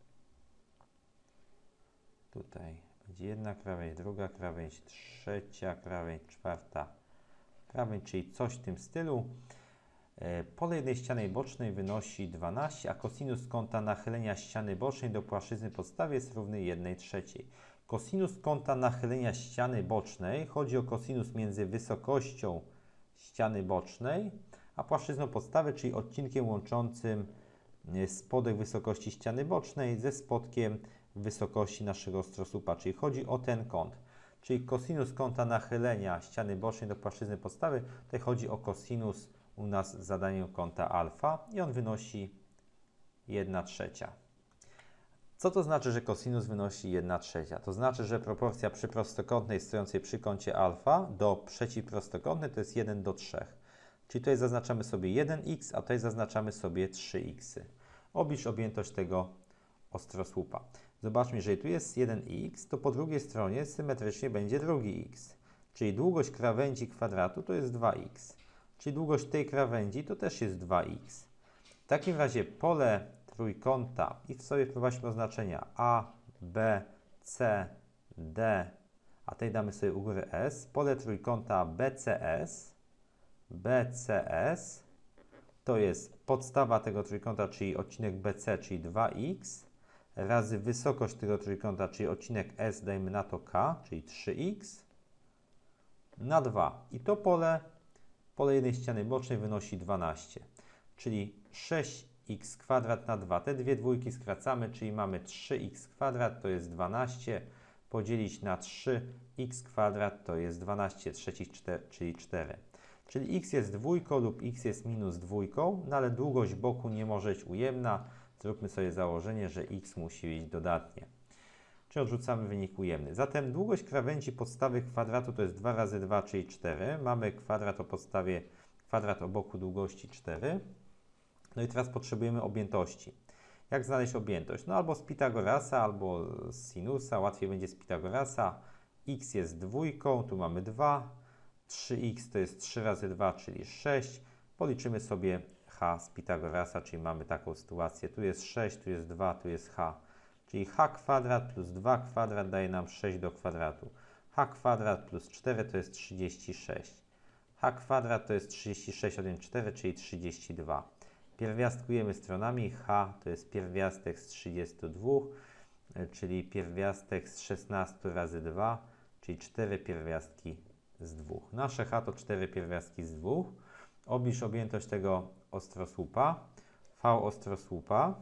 Tutaj będzie jedna krawędź, druga krawędź, trzecia krawędź, czwarta krawędź, czyli coś w tym stylu. E, pole jednej ściany bocznej wynosi dwanaście, a kosinus kąta nachylenia ściany bocznej do płaszczyzny podstawy jest równy jednej trzeciej. Kosinus kąta nachylenia ściany bocznej, chodzi o kosinus między wysokością ściany bocznej, a płaszczyzną podstawy, czyli odcinkiem łączącym spodek wysokości ściany bocznej ze spodkiem wysokości naszego ostrosłupa, czyli chodzi o ten kąt. Czyli kosinus kąta nachylenia ściany bocznej do płaszczyzny podstawy, tutaj chodzi o kosinus u nas w zadaniu kąta alfa i on wynosi jedna trzecia. Co to znaczy, że kosinus wynosi jedna trzecia? To znaczy, że proporcja przyprostokątnej stojącej przy kącie alfa do przeciwprostokątnej to jest jeden do trzech. Czyli tutaj zaznaczamy sobie jeden x, a tutaj zaznaczamy sobie trzy x. Oblicz objętość tego ostrosłupa. Zobaczmy, jeżeli tu jest jeden x, to po drugiej stronie symetrycznie będzie drugi x. Czyli długość krawędzi kwadratu to jest dwa x. Czyli długość tej krawędzi to też jest dwa x. W takim razie pole trójkąta i w sobie wprowadźmy oznaczenia a, b, c, d, a tutaj damy sobie u góry s. Pole trójkąta B C S, B C S to jest podstawa tego trójkąta, czyli odcinek B C, czyli dwa x, razy wysokość tego trójkąta, czyli odcinek S, dajmy na to k, czyli trzy x, na dwa. I to pole, pole jednej ściany bocznej wynosi dwanaście, czyli sześć x kwadrat na dwa. Te dwie dwójki skracamy, czyli mamy trzy x kwadrat, to jest dwanaście, podzielić na trzy x kwadrat to jest dwanaście trzecich, czyli cztery. Czyli x jest dwójką lub x jest minus dwójką, no ale długość boku nie może być ujemna. Zróbmy sobie założenie, że x musi być dodatnie. Czyli odrzucamy wynik ujemny. Zatem długość krawędzi podstawy kwadratu to jest dwa razy dwa, czyli cztery. Mamy kwadrat o podstawie, kwadrat o boku długości cztery. No i teraz potrzebujemy objętości. Jak znaleźć objętość? No albo z Pitagorasa, albo z sinusa. Łatwiej będzie z Pitagorasa. X jest dwójką, tu mamy dwa. trzy x to jest trzy razy dwa, czyli sześć. Policzymy sobie h z Pitagorasa, czyli mamy taką sytuację. Tu jest sześć, tu jest dwa, tu jest h. Czyli h kwadrat plus dwa kwadrat daje nam sześć do kwadratu. H kwadrat plus cztery to jest trzydzieści sześć. H kwadrat to jest trzydzieści sześć, odjąć cztery, czyli trzydzieści dwa. Pierwiastkujemy stronami. H to jest pierwiastek z trzydziestu dwóch, czyli pierwiastek z szesnastu razy dwa, czyli cztery pierwiastki z dwóch. Nasze H to cztery pierwiastki z dwóch. Obliż objętość tego ostrosłupa. V ostrosłupa.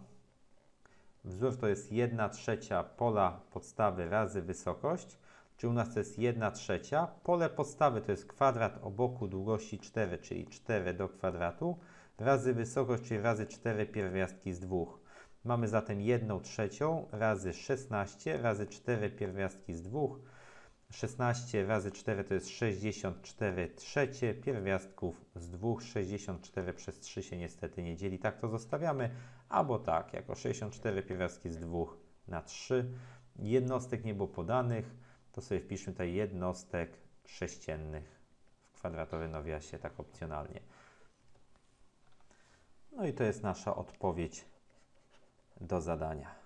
Wzór to jest jedna trzecia pola podstawy razy wysokość, czyli u nas to jest jedna trzecia. Pole podstawy to jest kwadrat o boku długości cztery, czyli cztery do kwadratu, razy wysokość, czyli razy cztery pierwiastki z dwóch. Mamy zatem jedną trzecią razy szesnaście razy cztery pierwiastki z dwóch. szesnaście razy cztery to jest sześćdziesiąt cztery trzecie pierwiastków z dwóch. sześćdziesiąt cztery przez trzy się niestety nie dzieli. Tak to zostawiamy. Albo tak, jako sześćdziesiąt cztery pierwiastki z dwóch na trzy. Jednostek nie było podanych. To sobie wpiszmy tutaj jednostek sześciennych w kwadratowym nawiasie, tak opcjonalnie. No i to jest nasza odpowiedź do zadania.